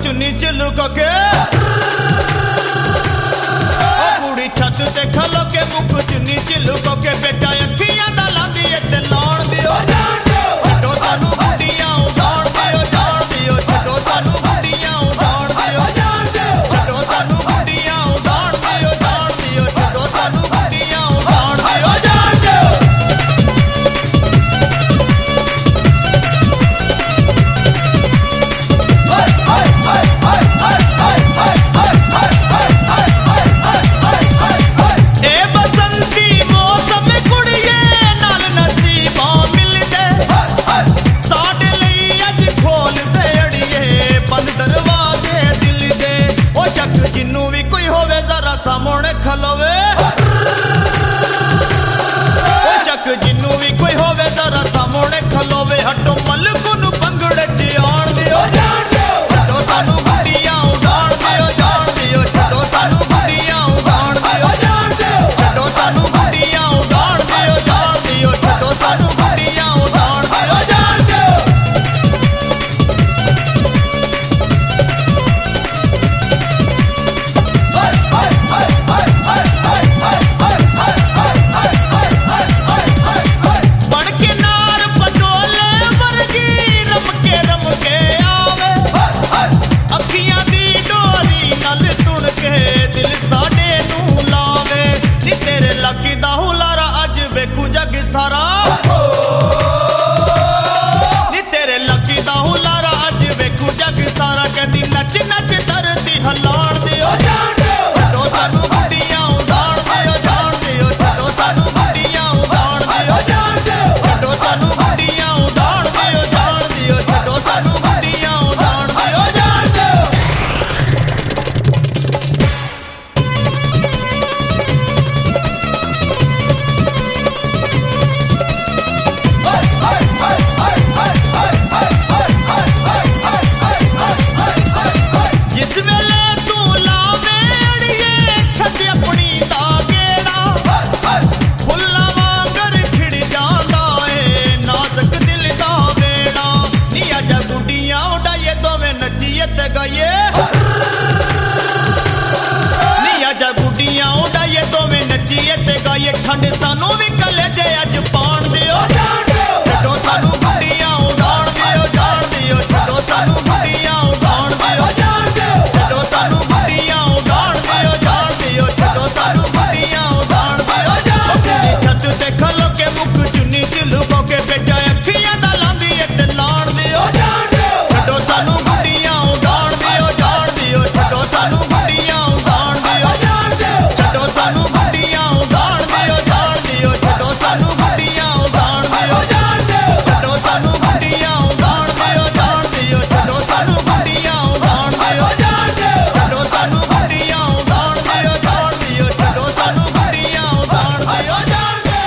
चुनी चिलुक के कुड़ी छत ते खलो के मुख चुनी चिलुक के बेचा अखियां दा लांदी ते लाउण दियो छड्डो सानू गुड्डियां उडाउण दियो जाण दियो छड्डो सानू गुड्डियां उडाउण दियो छड्डो सानू गुड्डियां उडाउण दियो जाण दियो छड्डो सानू गुड्डियां उडाउण दियो जाण दियो ए बसंती मौसम कुड़िए नाल नसीबां मिलदे साडे लई अज खोल दे अड़िए बंद दरवाजे दिल दे ओ शक जिन्नू भी कोई होवे जरा सामने खलोवे ओ शक जिन्नू भी कोई होवे जरा सामने खलोवे हटो मलक नू पंगड़े च आण दियो छड्डो सानू गुड्डियां उडाण दियो जाण दियो छड्डो सानू गुड्डियां उडाण दियो छड्डो सानू गुड्डियां उडाण दियो जाण दियो छड्डो सानू गुड्डियां उडाण दियो जाण दियो बण के नार पटोले वर्गी रम के आवे अखियां दी डोरी नल तुण के दिल साडे नू लावे नी तेरे लकी दा हुलारा अज वेखू जग सारा नी तेरे लकी दा हुलारा अज वेखू जग सारा कहदी नच नच धरती हलाण दियो छड्डो सानू गुड्डियां उडाण दियो जाण दियो छड्डो सानू गुड्डियां उडाण दियो छड्डो सानू गुड्डियां उडाण दियो जाण दियो छड्डो सानू गुड्डियां उडाण दियो जाण दियो जिस वेले तू लावे अड़िए छत अपनी दा गेड़ा फुल्लां वांगर खिड़ जांदा ए नाज़ुक दिल दा वेड़ा नी अज गुड्डियां उडाइए दोवें नच्चिए ते गाइए नी अज गुड्डियां उडाइए दोवें नच्चिए ते गाइए ठंड सानू भी कलेजे अज पाण दियो छड्डो सानू गुड्डियां उडाण दियो जाण दियो छड्डो सानू गुड्डियां उडाण दियो छड्डो सानू गुड्डियां उडाण दियो जाण दियो छड्डो सानू गुड्डियां उडाण दियो जाण दियो छत ते खलो के मुख चुन्नी चिलुको के बेचा अखियां दा लांदी ते लाण दियो छड्डो सानू गुड्डियां उडाण दियो जाण दियो छड्डो सानू गुड्डियां उडाण दियो छड्डो सानू गुड्डियां उडाण दियो जाण दियो छड्डो सानू गुड्डियां उडाण दियो छड्डो सानू गुड्डियां उडाण दियो जाण दियो छड्डो सानू गुड्डियां उडाण दियो छड्डो सानू गुड्डियां उडाण दियो जाण दियो छड्डो सानू गुड्डियां उडाण दियो जाण दियो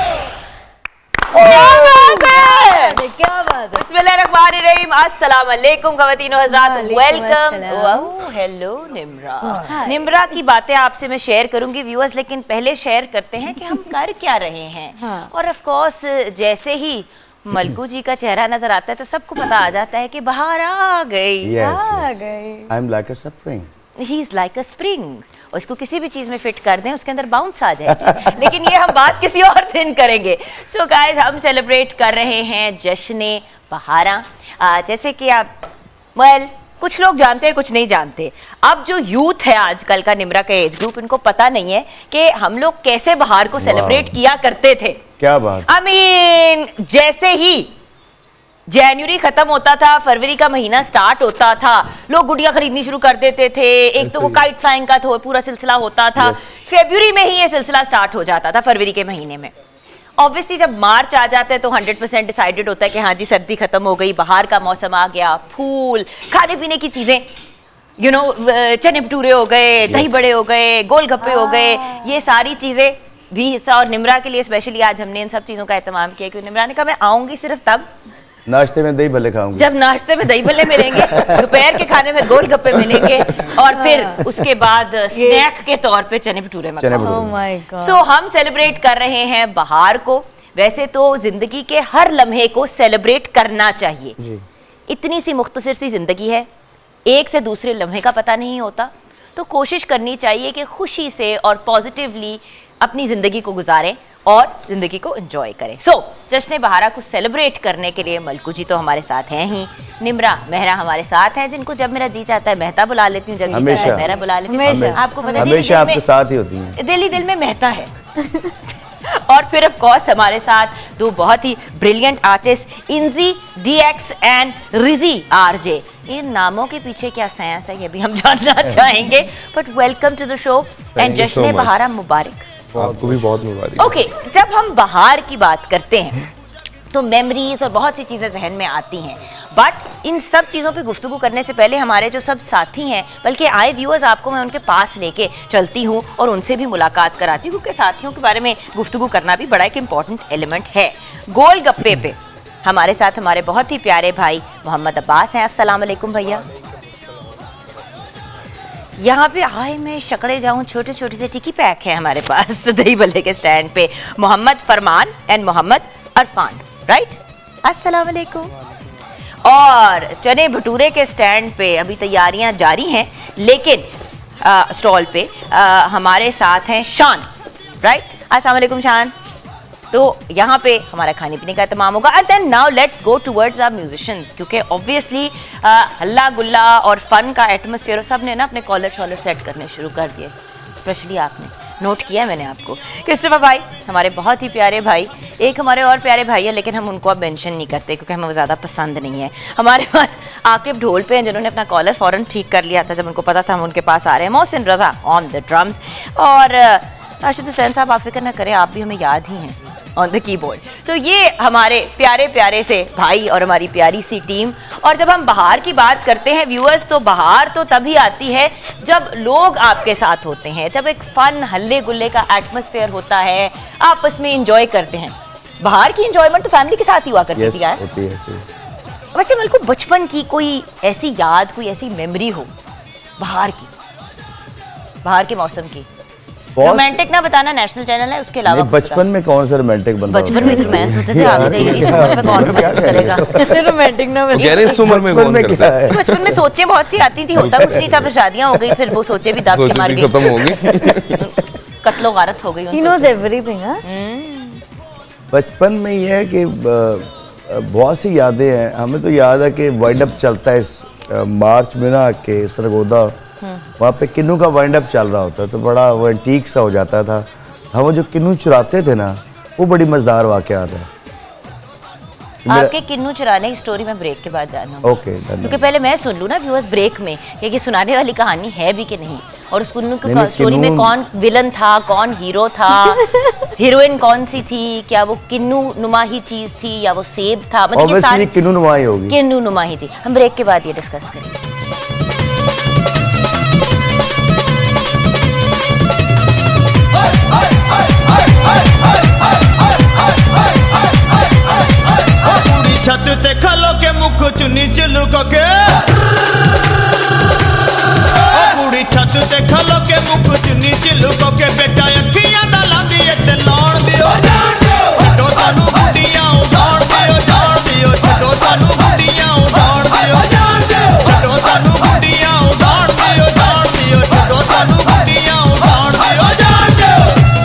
क्या बात है। बिस्मिल्लाहिर्रहमानिर्रहीम, अस्सलाम वालेकुम ख़वातीन व हज़रात, वेलकम। हेलो निम्रा। निम्रा की बातें आपसे मैं शेयर करूंगी व्यूअर्स, लेकिन पहले शेयर करते हैं कि हम कर क्या रहे हैं। और ऑफ कोर्स जैसे ही मलकू जी का चेहरा नजर आता है तो सबको पता आ जाता है कि बाहर आ गई। I am like a spring. He is like a spring. और इसको किसी भी चीज में फिट कर दें उसके अंदर बाउंस आ जाएगी। लेकिन ये हम बात किसी और दिन करेंगे। सो गाइस, हम सेलिब्रेट कर रहे हैं जश्न बहारा। जैसे कि आप कुछ लोग जानते हैं, कुछ नहीं जानते। अब जो यूथ है आजकल का, निम्रा का एज ग्रुप, इनको पता नहीं है कि हम लोग कैसे बहार को सेलिब्रेट किया करते थे। क्या बात। I mean, जैसे ही जनवरी खत्म होता था, फरवरी का महीना स्टार्ट होता था, लोग गुड़ियां खरीदनी शुरू कर देते थे। एक तो वो काइट फ्लाइंग का पूरा सिलसिला होता था। फरवरी में ही ये सिलसिला स्टार्ट हो जाता था, फरवरी के महीने में। ऑब्वियसली जब मार्च आ जाता है तो 100% डिसाइडेड होता है कि हाँ जी सर्दी खत्म हो गई, बाहर का मौसम आ गया, फूल, खाने पीने की चीजें, चने भटूरे हो गए, दही बड़े हो गए, गोलगप्पे हो गए, ये सारी चीजें भी हिस्सा। और निम्रा के लिए स्पेशली आज हमने इन सब चीजों का एहतमाम किया क्योंकि निम्रा ने कहा मैं आऊंगी सिर्फ तब नाश्ते में दही भल्ले खाऊंगी, जब नाश्ते में दही भल्ले मिलेंगे, दोपहर के खाने में गोलगप्पे मिलेंगे और फिर उसके बाद स्नैक के तौर पे चने भटूरे। सो हम सेलिब्रेट कर रहे हैं बहार को। वैसे तो जिंदगी के हर लम्हे को सेलिब्रेट करना चाहिए। इतनी सी मुख्तसर सी जिंदगी है, एक से दूसरे लम्हे का पता नहीं होता, तो कोशिश करनी चाहिए कि खुशी से और पॉजिटिवली अपनी ज़िंदगी को गुजारें और ज़िंदगी को एंजॉय करें। जश्न बहारा को सेलिब्रेट करने के लिए मलकू जी तो हमारे साथ हैं ही, निम्रा मेहरा हमारे साथ हैं, जिनको जब मेरा जी चाहता है मेहता बुला लेती हूँ, जब जी चाहता है मेहरा बुला लेती हूँ। आपको पता है हमेशा आपके साथ ही होती हैं, दिल में मेहता है। और फिर ऑफ कोर्स हमारे साथ दो बहुत ही brilliant artist, Inji DX and Riji RJ। इन नामों के पीछे क्या साइंस है ये भी हम जानना चाहेंगे, but welcome to the show and जश्न बहारा मुबारक। आपको भी बहुत मुबारक। ओके, जब हम बहार की बात करते हैं तो मेमोरीज और बहुत सी चीज़ें जहन में आती हैं, बट इन सब चीज़ों पे गुफ्तगू करने से पहले हमारे जो सब साथी हैं, बल्कि आए व्यूअर्स, आपको मैं उनके पास लेके चलती हूँ और उनसे भी मुलाकात कराती हूँ, क्योंकि साथियों के बारे में गुफ्तगू करना भी बड़ा एक इम्पॉर्टेंट एलिमेंट है। गोल गप्पे पे हमारे साथ हमारे बहुत ही प्यारे भाई मोहम्मद अब्बास हैं। अस्सलाम वालेकुम भैया। यहाँ पे आए मैं शकड़े जाऊँ, छोटे छोटे से टिकी पैक है हमारे पास दही बल्ले के स्टैंड पे, मोहम्मद फरमान एंड मोहम्मद अरफान, राइट? अस्सलाम वालेकुम। और चने भटूरे के स्टैंड पे अभी तैयारियां जारी हैं, लेकिन स्टॉल पे हमारे साथ हैं शान, राइट? अस्सलाम वालेकुम शान। तो यहाँ पे हमारा खाने पीने का तमाम होगा, and then now let's go towards our musicians, क्योंकि ऑब्वियसली हल्ला गुल्ला और फन का एटमॉस्फेयर सब ने ना अपने कॉलर शॉलर सेट करने शुरू कर दिए, स्पेशली आपने नोट किया मैंने आपको। क्रिस्टोफर भाई हमारे बहुत ही प्यारे भाई, एक हमारे और प्यारे भाई है लेकिन हम उनको अब मेंशन नहीं करते क्योंकि हमें वो ज़्यादा पसंद नहीं है। हमारे पास आकिब ढोल पे हैं, जिन्होंने अपना कॉलर फ़ौरन ठीक कर लिया था जब उनको पता था हम उनके पास आ रहे हैं। Mohsin Raza on the drums, और राशिद हुसैन साहब, आप फिक्र ना करें, आप भी हमें याद ही हैं, ऑन द कीबोर्ड। तो ये हमारे प्यारे प्यारे से भाई और हमारी प्यारी सी टीम। और जब हम बहार की बात करते हैं व्यूअर्स, तो बहार तो तभी आती है जब लोग आपके साथ होते हैं, जब एक फन हल्ले गुल्ले का एटमॉस्फेयर होता है, आपस में इंजॉय करते हैं। बहार की इंजॉयमेंट तो फैमिली के साथ ही हुआ करती थी यार। वैसे मेरे को बचपन की कोई ऐसी याद, कोई ऐसी मेमोरी हो बहार की, बहार के मौसम की? रोमांटिक ना बताना, नेशनल चैनल है, उसके अलावा बचपन में कौन सा रोमांटिक बनता है? बचपन में तो रोमांस होते थे, आगे इस उम्र में कौन रोमांस करेगा? रोमांटिक ना कह रहे इस उम्र में कौन करता है? बचपन में सोचें बहुत सी आती थी, होता कुछ नहीं था, फिर शादियां हो गई, फिर वो सोचे भी दाग के मार गई, खत्म हो गई, कत्लो गारत हो गई। He knows everything, हाँ? बचपन में ये है कि बहुत सी यादें हैं। हमें तो याद है कि वाइंड अप चलता है इस मार्च में ना, के सरगोदा वहाँ पे किन्नू का वाइंड अप चल रहा होता है, तो बड़ा वो एंटीक सा हो जाता था। हम वो जो किन्नू चुराते थे ना, वो बड़ी मजेदार वाकयात है। आपके किन्नू चुराने की स्टोरी में ब्रेक के बाद जानूंगा। ओके, क्योंकि पहले मैं सुन लूँ ना व्यूअर्स ब्रेक में कि सुनाने वाली कहानी है भी कि नहीं, और उस किन्नू की स्टोरी में कौन विलन था, कौन हीरो था, हीरोइन कौन सी थी, क्या वो किन्नू नुमा ही चीज थी या वो सेब था? मतलब सारी किन्नू नुमा ही होगी, किन्नू नुमा ही थी। हम ब्रेक के बाद ये डिस्कस करेंगे। छत ते खलो के मुख चुनी चलुक के, कुड़ी छत ते खलो के मुख चुनी चलुक के, बेटा अखियां दा लांदी ते लाण दियो, छड्डो सानू गुड्डियां उडाण दियो, जाण दियो, छड्डो सानू गुड्डियां उडाण दियो, छड्डो सानू गुड्डियां उडाण दियो, जाण दियो, छड्डो सानू गुड्डियां उडाण दियो, जाण दियो।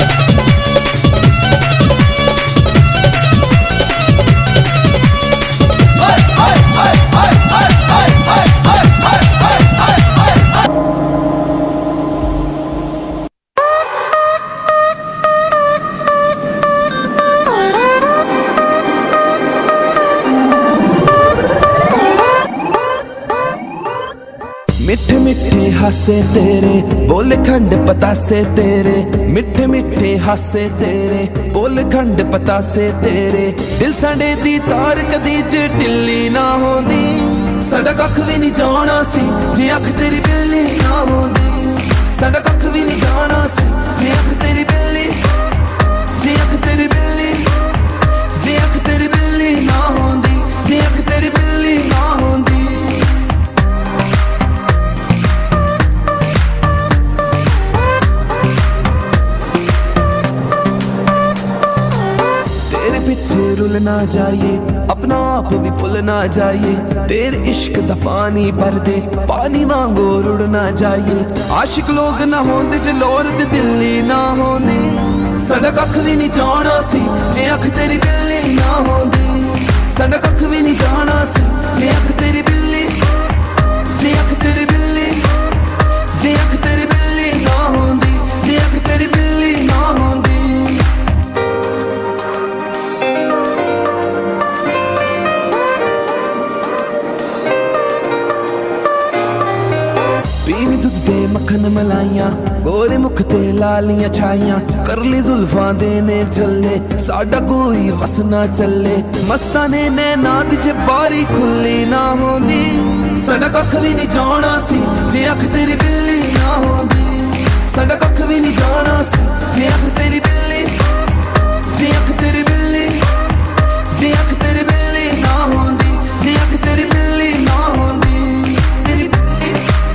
मिठे मिठे हासे तेरे, बोल खंड पतासे तेरे, मिठे मिठे हासे तेरे, बोल खंड पतासे तेरे, दिल साडे दी तार कदी ज ढिल्ली ना होंदी, साडा कख भी नहीं जाना सी जे अख तेरी बिल्ली ना होंदी, साडा कख भी नहीं जाना सी जे अख तेरी बिल्ली, जे अख तेरी बिल्ली, जे अख तेरी बिल्ली ना होंदी, जे अख तेरी बिल्ली ना होंदी। रुल ना जाइए अपना आप भी भुल ना जाइए तेरे इश्क दा पानी भर दे पानी वांगो रुड़ ना जाइए आशिक लोग ना होंदे जे लोर ते दिल्ली ना होंदी साडा कख भी नहीं जाना सी जे अख तेरी बिल्ली ना होंदी साडा कख भी नहीं जाना सी जे अख तेरी बिल्ली जे अख तेरी बिल्ली जे अख तेरी बिल्ली ना होंदी जे अख तेरी बिल्ली ना होंदी पीवी दूध ते मक्खन मलाइयां गोरे मुख ते लालियां छाइयां करली जुल्फां देने झल्ले साडा कोई वस ना चले मस्ताने नैना दी जे बारी खुली ना होंदी साडा कख भी नहीं जाना सी जे अख तेरी बिल्ली ना होंदी साडा कख भी नहीं जाना सी जे अख तेरी बिल्ली जे अख तेरी बिल्ली जे अख तेरी बिल्ली ना होंदी जे अख तेरी बिल्ली ना होंदी तेरी बिल्ली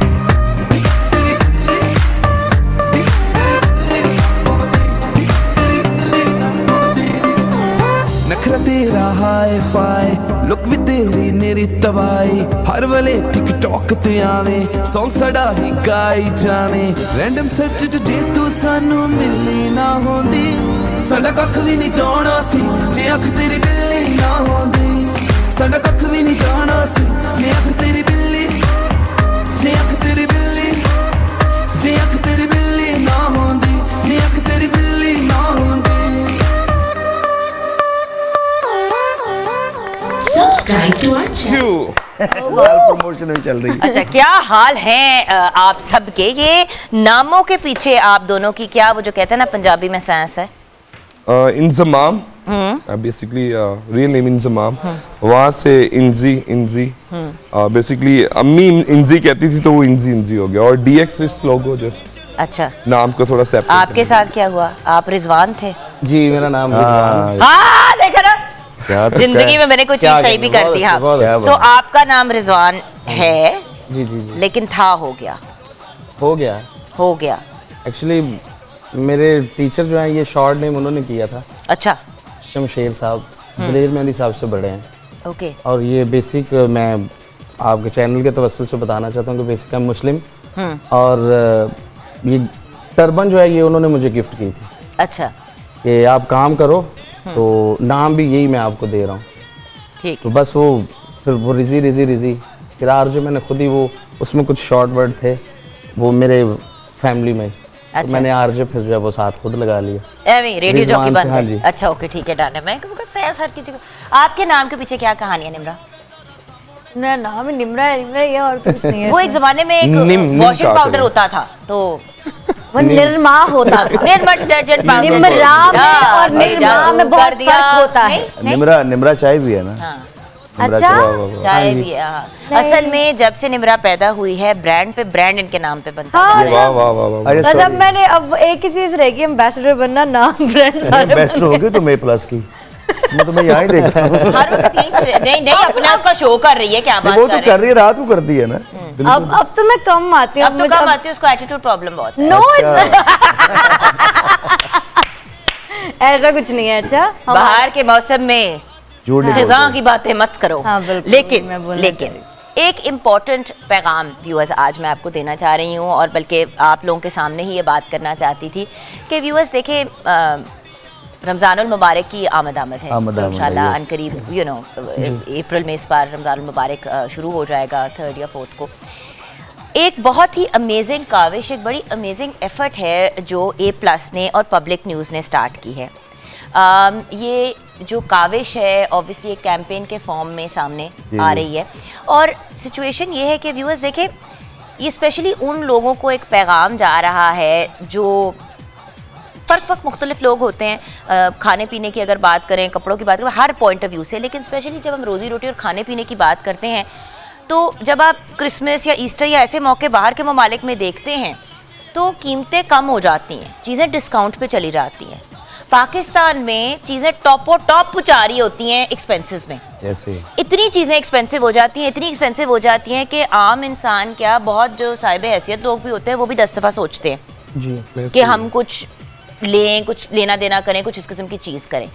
नखरा तेरा हाय फाय लुक भी तेरी मेरी तबाही हर वेले टिकटॉक ते आवे सॉन्ग साडा ही गाई जावे रैंडम सर्च च जे तू सानू मिलनी ना होंदी साडा कख भी नहीं जाना सी जे अख तेरी बिल्ली ना होंदी साडा कख भी नहीं जाना सी जे अख तेरी बिल्ली जे अख तेरी बिल्ली जे अख तेरी बिल्ली ना होंदी जे अख तेरी बिल्ली ना होंदी Subscribe to our channel. Promotion भी चल रही है। अच्छा, क्या हाल है आप सबके? ये नामों के पीछे आप दोनों की क्या वो जो कहते हैं ना पंजाबी में साइंस है? Inzamam basically real name Inzamam वहाँ से इंजी बेसिकली अम्मी इंजी कहती थी तो वो इंजी हो गया और DX लोगो जस्ट अच्छा नाम को थोड़ा सेपरेट। आपके साथ क्या हुआ? आप रिजवान थे? जी मेरा नाम रिजवान। हाँ देखा ना, तो जिंदगी में मैंने कोई चीज सही भी कर दी। हाँ, सो आपका नाम रिजवान है जी जी जी लेकिन था हो गया एक्चुअली मेरे टीचर जो हैं ये शॉर्ट नेम उन्होंने किया था। अच्छा, शमशेर साहब दलेर मेहंदी साहब से बड़े हैं। ओके। और ये बेसिक मैं आपके चैनल के तवस्सुल से बताना चाहता हूँ कि बेसिक मैं मुस्लिम और ये टर्बन जो है ये उन्होंने मुझे गिफ्ट की थी। अच्छा, कि आप काम करो तो नाम भी यही मैं आपको दे रहा हूँ। ठीक। तो बस वो फिर वो रिजी किरार जो मैंने खुद ही वो उसमें कुछ शॉर्ट वर्ड थे वो मेरे फैमिली में। अच्छा। तो मैंने आरजे फिर जो है वो साथ खुद लगा लिया। रेडियो जॉकी बन हाँ गए। जी। अच्छा ओके ठीक है, डन है। मैं हर किसी को आपके नाम के पीछे क्या कहानी है निम्रा? मेरा नाम ही निम्रा है और कुछ नहीं है। वो एक जमाने में एक वॉशिंग पाउडर होता था तो वो निरमा होता था। Nirma detergent powder. निम्रा में और निरमा में बहुत फर्क होता है। निम्रा चाय भी है ना? अच्छा, चाय भी है। असल में जब से निम्रा पैदा हुई है ब्रांड पे ब्रांड इनके नाम पे बनता हाँ, है। वाह वाह वाह वाह। मतलब मैंने अब एक ही चीज रहेगी, एम्बेसडर बनना, नाम ब्रांड सारे एम्बेसडर हो गए तो मे प्लस की मैं तुम्हें यहाँ ही देखता हूँ। हर वक्त नहीं अपना उसका शो कर रही है। क्या बात वो तो कर रही है, रात को करती है ना। अब तो मैं कम आती हूँ। अब तो कम आती है, उसको एटीट्यूड प्रॉब्लम बहुत है। नो ऐसा कुछ नहीं है। अच्छा, बाहर के मौसम में खिज़ां की बातें मत करो। हाँ, बिल्कुल, लेकिन एक इम्पॉर्टेंट पैगाम व्यूअर्स आज मैं आपको देना चाह रही हूँ और बल्कि आप लोगों के सामने ही ये बात करना चाहती थी कि व्यूअर्स देखें रमज़ानुल मुबारक की आमद है इंशाल्लाह अनकरीब यू नो अप्रैल में इस बार रमज़ानुल मुबारक शुरू हो जाएगा 3rd या 4th को। एक बहुत ही अमेजिंग काविश, एक बड़ी अमेजिंग एफर्ट है जो A+ ने और पब्लिक न्यूज़ ने स्टार्ट की है। ये जो काविश है ऑब्वियसली एक कैंपेन के फॉर्म में सामने आ रही है और सिचुएशन ये है कि व्यूअर्स देखें ये स्पेशली उन लोगों को एक पैगाम जा रहा है जो फ़र्क मुख्तलिफ लोग होते हैं। खाने पीने की अगर बात करें, कपड़ों की बात करें, हर पॉइंट ऑफ व्यू से, लेकिन स्पेशली जब हम रोज़ी रोटी और खाने पीने की बात करते हैं तो जब आप क्रिसमस या ईस्टर या ऐसे मौके बाहर के ममालिक में देखते हैं तो कीमतें कम हो जाती हैं, चीज़ें डिस्काउंट पे चली जाती हैं। पाकिस्तान में चीज़ें टॉप पहुँचा रही होती हैं एक्सपेंसेस में। इतनी चीज़ें एक्सपेंसिव हो जाती हैं, इतनी एक्सपेंसिव हो जाती हैं कि आम इंसान क्या, बहुत जो साहिब हैसियत लोग भी होते हैं वो भी 10 दफ़ा सोचते हैं कि हम कुछ लें, कुछ लेना देना करें, कुछ इस किस्म की चीज़ करें।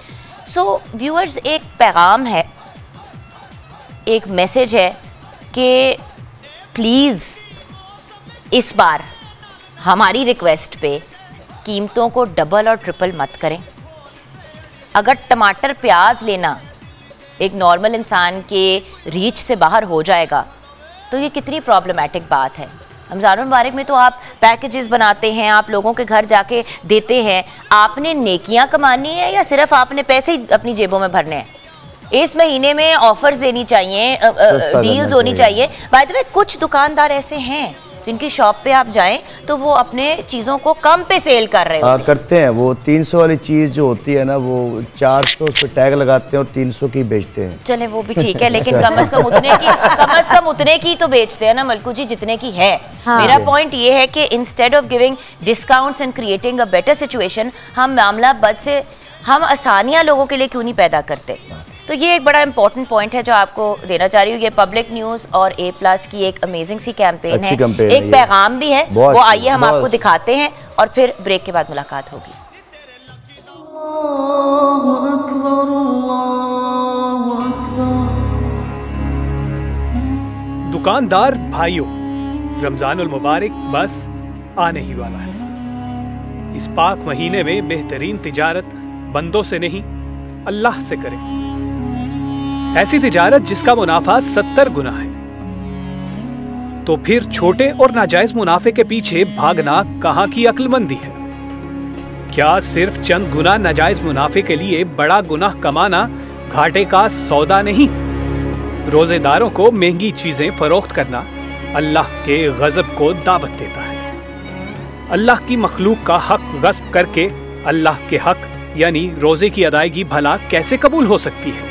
सो व्यूअर्स, एक पैगाम है, एक मैसेज है कि प्लीज़ इस बार हमारी रिक्वेस्ट पे कीमतों को डबल और ट्रिपल मत करें। अगर टमाटर प्याज लेना एक नॉर्मल इंसान के रीच से बाहर हो जाएगा तो ये कितनी प्रॉब्लमेटिक बात है। रमज़ान मुबारक में तो आप पैकेजेस बनाते हैं, आप लोगों के घर जाके देते हैं। आपने नेकियां कमानी है या सिर्फ आपने पैसे ही अपनी जेबों में भरने हैं? इस महीने में ऑफर्स देनी चाहिए, डील्स होनी चाहिए। बाय द वे, कुछ दुकानदार ऐसे हैं जिनकी शॉप पे आप जाएं तो वो अपने चीज़ों को कम पे सेल कर रहे हैं। करते हैं। वो 300 वाली चीज़ जो होती है ना, वो 400 पे टैग लगाते हैं और 300 की बेचते हैं। चले वो भी ठीक है, लेकिन कम से कम उतने की तो बेचते हैं ना मलकू जी, जितने की है। हाँ। मेरा पॉइंट ये है कि instead of giving discounts and creating a better situation, हम मामला बद से हम आसानियाँ लोगों के लिए क्यों नहीं पैदा करते। तो ये एक बड़ा इंपॉर्टेंट पॉइंट है जो आपको देना चाह रही हूँ। ये पब्लिक न्यूज़ और A+ की एक अमेजिंग सी कैंपेन है, एक पैगाम भी है, वो आइए हम आपको दिखाते हैं और फिर ब्रेक के बाद मुलाकात होगी। दुकानदार भाइयों, रमजानुल मुबारक बस आने ही वाला है। इस पाक महीने में बेहतरीन तिजारत बंदों से नहीं, अल्लाह से करें। ऐसी तिजारत जिसका मुनाफा 70 गुना है। तो फिर छोटे और नाजायज मुनाफे के पीछे भागना कहां की अक्लमंदी है? क्या सिर्फ चंद गुना नाजायज मुनाफे के लिए बड़ा गुनाह कमाना घाटे का सौदा नहीं? रोजेदारों को महंगी चीजें फरोख्त करना अल्लाह के गजब को दावत देता है। अल्लाह की मखलूक का हक गस्ब करके अल्लाह के हक यानी रोजे की अदायगी भला कैसे कबूल हो सकती है?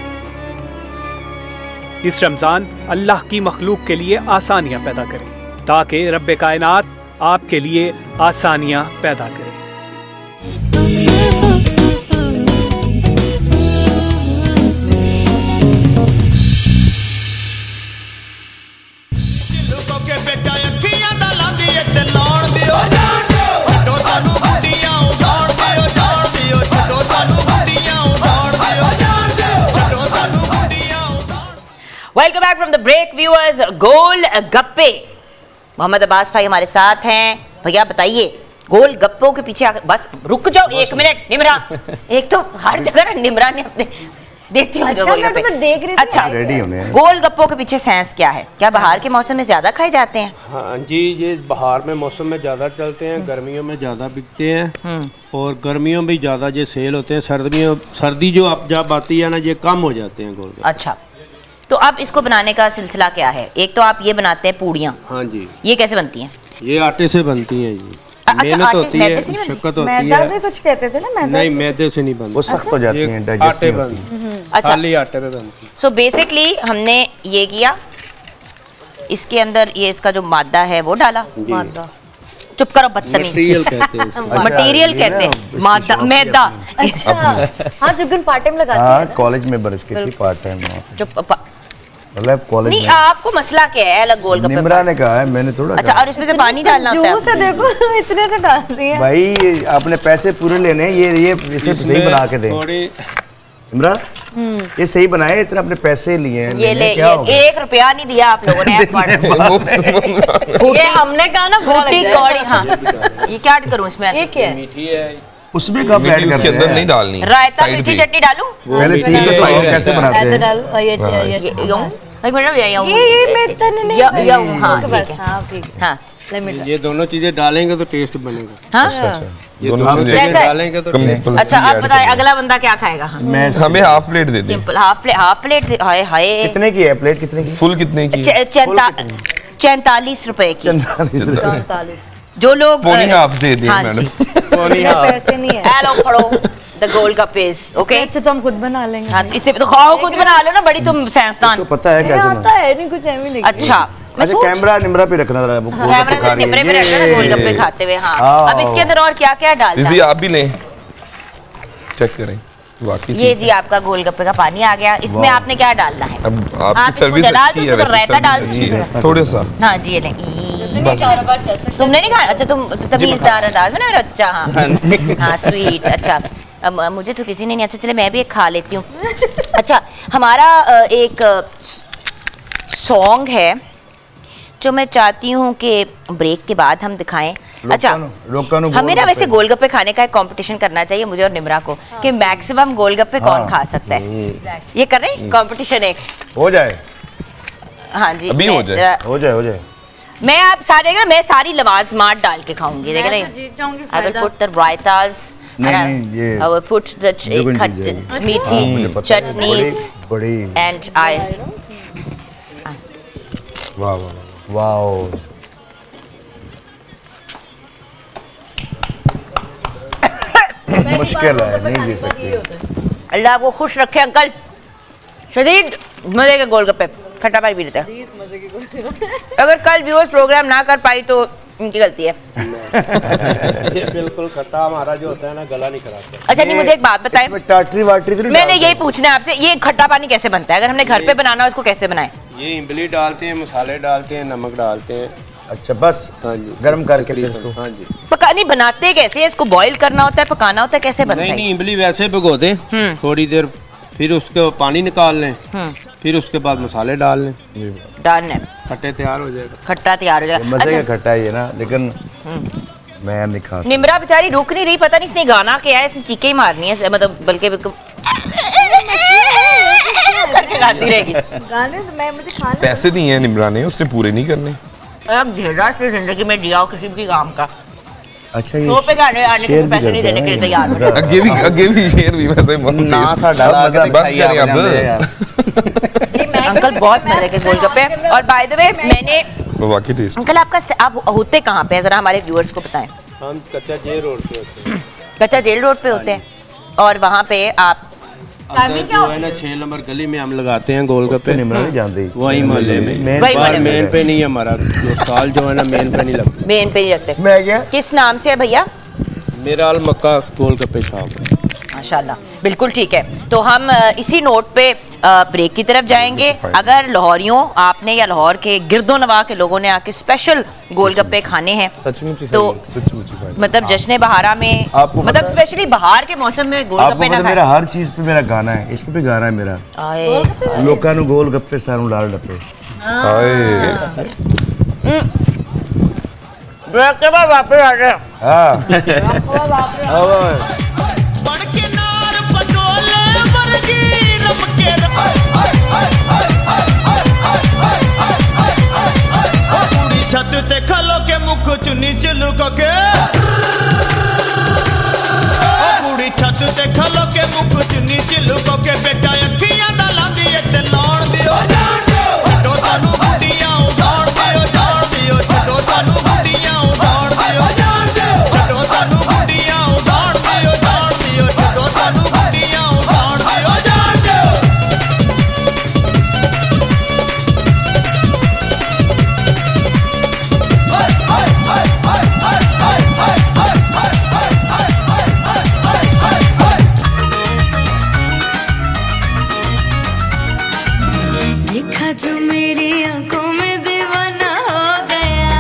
इस रमजान अल्लाह की मखलूक के लिए आसानियां पैदा करें ताकि रब्बे कायनात आपके लिए आसानियां पैदा करे। Welcome back from the break viewers. Gol gappe, Mohammad Abbas भाई हमारे साथ हैं। भैया बताइए, गोल गप्पों के पीछे बस रुक जाओ एक मिनट निम्रा। एक तो हर जगह ना निम्रा ने अपने देती हूँ। अच्छा, मैं तो देख रही थी। अच्छा, रेडी होने हैं। गोल गप्पों के पीछे सेंस क्या है? क्या बाहर के मौसम में ज्यादा खाए जाते हैं? हाँ जी, ये बाहर में मौसम में ज़्यादा चलते हैं, गर्मियों में ज़्यादा बिकते हैं और गर्मियों में ज़्यादा ये सेल होते हैं। सर्दी जो अब जब आती है ना, ये कम हो जाते हैं गोल। अच्छा, तो अब इसको बनाने का सिलसिला क्या है? एक तो आप ये बनाते हैं पूड़ियाँ। हाँ जी। ये कैसे बनती हैं? ये आटे से बनती हैं जी। मेहनत होती है, शक्कत होती है। मैदा भी कुछ कहते थे ना? मैदा नहीं, मैदे से नहीं बनती, वो सख्त हो जाती है, डाइजेस्ट नहीं होती। अच्छा, खाली आटे पे बनती। सो बेसिकली हमने ये किया, इसके अंदर ये इसका जो मादा है वो डाला। मादा, चुप करो बदतमीज। मटेरियल कहते हैं इसको। मटेरियल कहते हैं, मादा मैदा। अच्छा हाँ, सुगुन पार्ट टाइम लगाती है। हाँ, कॉलेज में बरस की थी पार्ट टाइम। चुप, मतलब कॉलेज नहीं, में। आपको मसला क्या है? अलग गोलगप्पे निम्रा ने कहा है, मैंने थोड़ा। अच्छा, और इसमें से पानी डालना होता है? जूस है, देखो इतने से डाल रही है भाई, आपने पैसे पूरे लेने हैं। ये इसे सही बना के दें निम्रा, ये सही बनाए। इतना अपने पैसे लिए हैं। ये ले, क्या ये 1 रुपया नहीं दिया आप लोगों ने। ये हमने कहा ना बहुत। हाँ, ये क्या करूँ इसमें? ये क्या है? मीठी है। उसमें कब ऐड उसके अंदर नहीं डालनी। रायता मीठी चटनी डालूं? पहले सीख के तो कैसे बनाते हैं। ऐसे डाल। ये ये दोनों चीजें डालेंगे तो टेस्ट बनेगा। हाँ, ये दोनों चीजें डालेंगे तो अच्छा, अब बताए अगला बंदा क्या खाएगा? हमें हाफ प्लेट दे दें। Simple half plate. हाय हाय, कितने की है प्लेट? कितने की? फुल कितने की? 44 रुपए की। 44। जो लोग पोनी हाफ दे दिए मैडम। पैसे नहीं है। हेलो पढ़ो द गोलगप्पेस, ओके? अच्छा, तो हम खुद बना लेंगे। हाँ, इससे तो खाओ, खुद बना लो ना, बड़ी तुम साइंसदान। तो पता है कैसे आता है नहीं कुछ ऐਵੇਂ नहीं। अच्छा, अच्छा, कैमरा निम्रा पे रखना जरा। कैमरा निम्रे पे रखना ना, गोलगप्पे खाते हुए। हाँ, अब इसके अंदर और क्या क्या डालना है? आप भी लें, चेक करें। ये जी आपका गोलगप्पे का पानी आ गया। इसमें आपने क्या डालना है? अब आपकी सर्विस अच्छी है, रायता डाल दीजिए थोड़ा सा। हाँ जी, ये लें। तुमने नहीं खाया? अच्छा, तुम तमीज़दार अंदाज में ना, अच्छा। हाँ हाँ, स्वीट। अच्छा, मुझे तो किसी ने नहीं। अच्छा चले मैं भी एक खा लेती हूँ। अच्छा हमारा एक सॉन्ग है जो मैं चाहती हूँ कि ब्रेक के बाद हम दिखाएं। अच्छा हमें ना वैसे गोलगप्पे खाने का एक कंपटीशन करना चाहिए मुझे और निम्रा को कि मैक्सिमम गोलगप्पे कौन खा सकता है। ये कर रहे हैं कंपटीशन एक हो जाए। हाँ जी अभी हो जाए। मैं आप सारे ना मैं सारी लवाजमात डाल के खाऊंगी। देख रहे हैं I will put the raitas I will put the मीठी चटनीज एंड आई वाओ मुश्किल है नहीं जी सकती। अल्लाह आपको खुश रखे अंकल। शदीद मजे के गोलगप्पे खट्टा पानी भी देते हैं। अगर कल व्यूअर्स प्रोग्राम ना कर पाई तो इनकी गलती है। ये बिल्कुल खट्टा हमारा जो होता है ना गला नहीं खराब। अच्छा नहीं मुझे एक बात बताएं। टाटरी वाटरी मैंने यही पूछना है आपसे ये खट्टा पानी कैसे बनता है अगर हमने घर पे बनाना हो इसको कैसे बनाएं? ये इमली डालते हैं मसाले डालते हैं नमक डालते हैं। अच्छा बस हाँ जी गर्म करके हाँ जी पका नहीं बनाते कैसे है इसको बॉईल करना होता है पकाना होता है कैसे बनता है? नहीं इमली वैसे भिगो दें थोड़ी देर फिर उसके पानी निकाल लें फिर उसके बाद मसाले डाल लें डालने खट्टे तैयार हो जाएगा। खट्टा तैयार हो जाएगा। मजे का खट्टा है ना लेकिन मैं नहीं खा सकता। निम्रा बेचारी रुक नहीं रही पता नहीं इसने गाना क्या है इसने चीखें ही मारनी है मतलब बल्कि करके गाती रहेगी। गाने तो मैं मुझे खाना पैसे दिए हैं निम्रा ने उसने पूरे नहीं करने। अब ढेर से जिंदगी में दिया हो किसी भी काम का। अच्छा ये तो पे गाने आने के पैसे नहीं देने के लिए तैयार हो। अगे भी शेर भी वैसे ना सा डाला बस करें अब। अंकल बहुत मजे के गोलगप्पे और बाय द वे मैंने वाकई टेस्ट। अंकल आपका आप होते कहाँ पे जरा हमारे व्यूअर्स को बताएं। हम कच्चा जेल रोड पे होते हैं। कच्चा जेल रोड पे होते हैं और वहाँ पे आप टाइमिंग क्या है ना 6 नंबर गली में हम लगाते हैं गोलगप्पे। निम्रा नहीं जानती वही मोहल्ले में मेन पे नहीं हमारा स्टॉल जो है ना मेन पे नहीं लगता। मेन पे नहीं रखते। मैं क्या किस नाम से है भैया? मेरा अल मक्का गोलगप्पे शॉप। माशाल्लाह बिल्कुल ठीक है। तो हम इसी नोट पे ब्रेक की तरफ जाएंगे। अगर लाहौरियों आपने या लाहौर के गिरदो नवा के लोगों ने आके स्पेशल गोलगप्पे खाने हैं तो मतलब जश्न बहारा में मतलब स्पेशली बहार के मौसम में गोलगप्पे ना मेरा हर चीज पे मेरा गाना है इस पे भी गाना है मेरा लोकां नु गोलगप्पे सानू लाल डप्पे। ब्रेक के बाद वापस आ जाए। छत ते खलो के मुख चुनी चिलुक के कुड़ी छत ते खलो के मुख चुनी चिलुक के बेटा अखियां दा लांदी ते लाउण दियो छड्डो सानू गुड्डियां उडाण दियो जाण दियो छड्डो सानू गुड्डियां उडाण दियो छड्डो सानू गुड्डियां उडाण दियो जाण दियो छड्डो सानू गुड्डियां उडाण दियो जाण दियो। देखा जो मेरी आंखों में दीवाना हो गया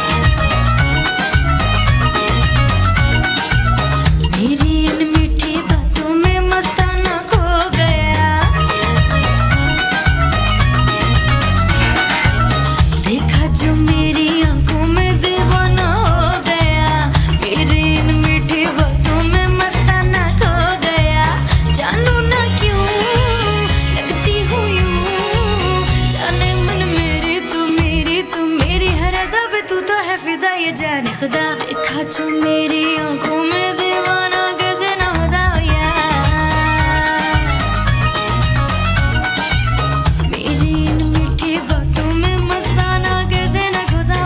मेरी इन मीठी बातों में मस्ताना खो गया देखा जो मेरी आंखों में दीवाना हो गया मेरी इन मीठी बातों में मस्ताना खो गया जानू ना क्यों लगती हूँ जाने मन मेरी तू मेरी हर अदा पे तू तो है फिदा ये जाने खुदा देखा जो मेरी आंखों में दीवाना कैसे ना होता यार मेरी इन मीठी बातों में मस्ताना कैसे ना खोदा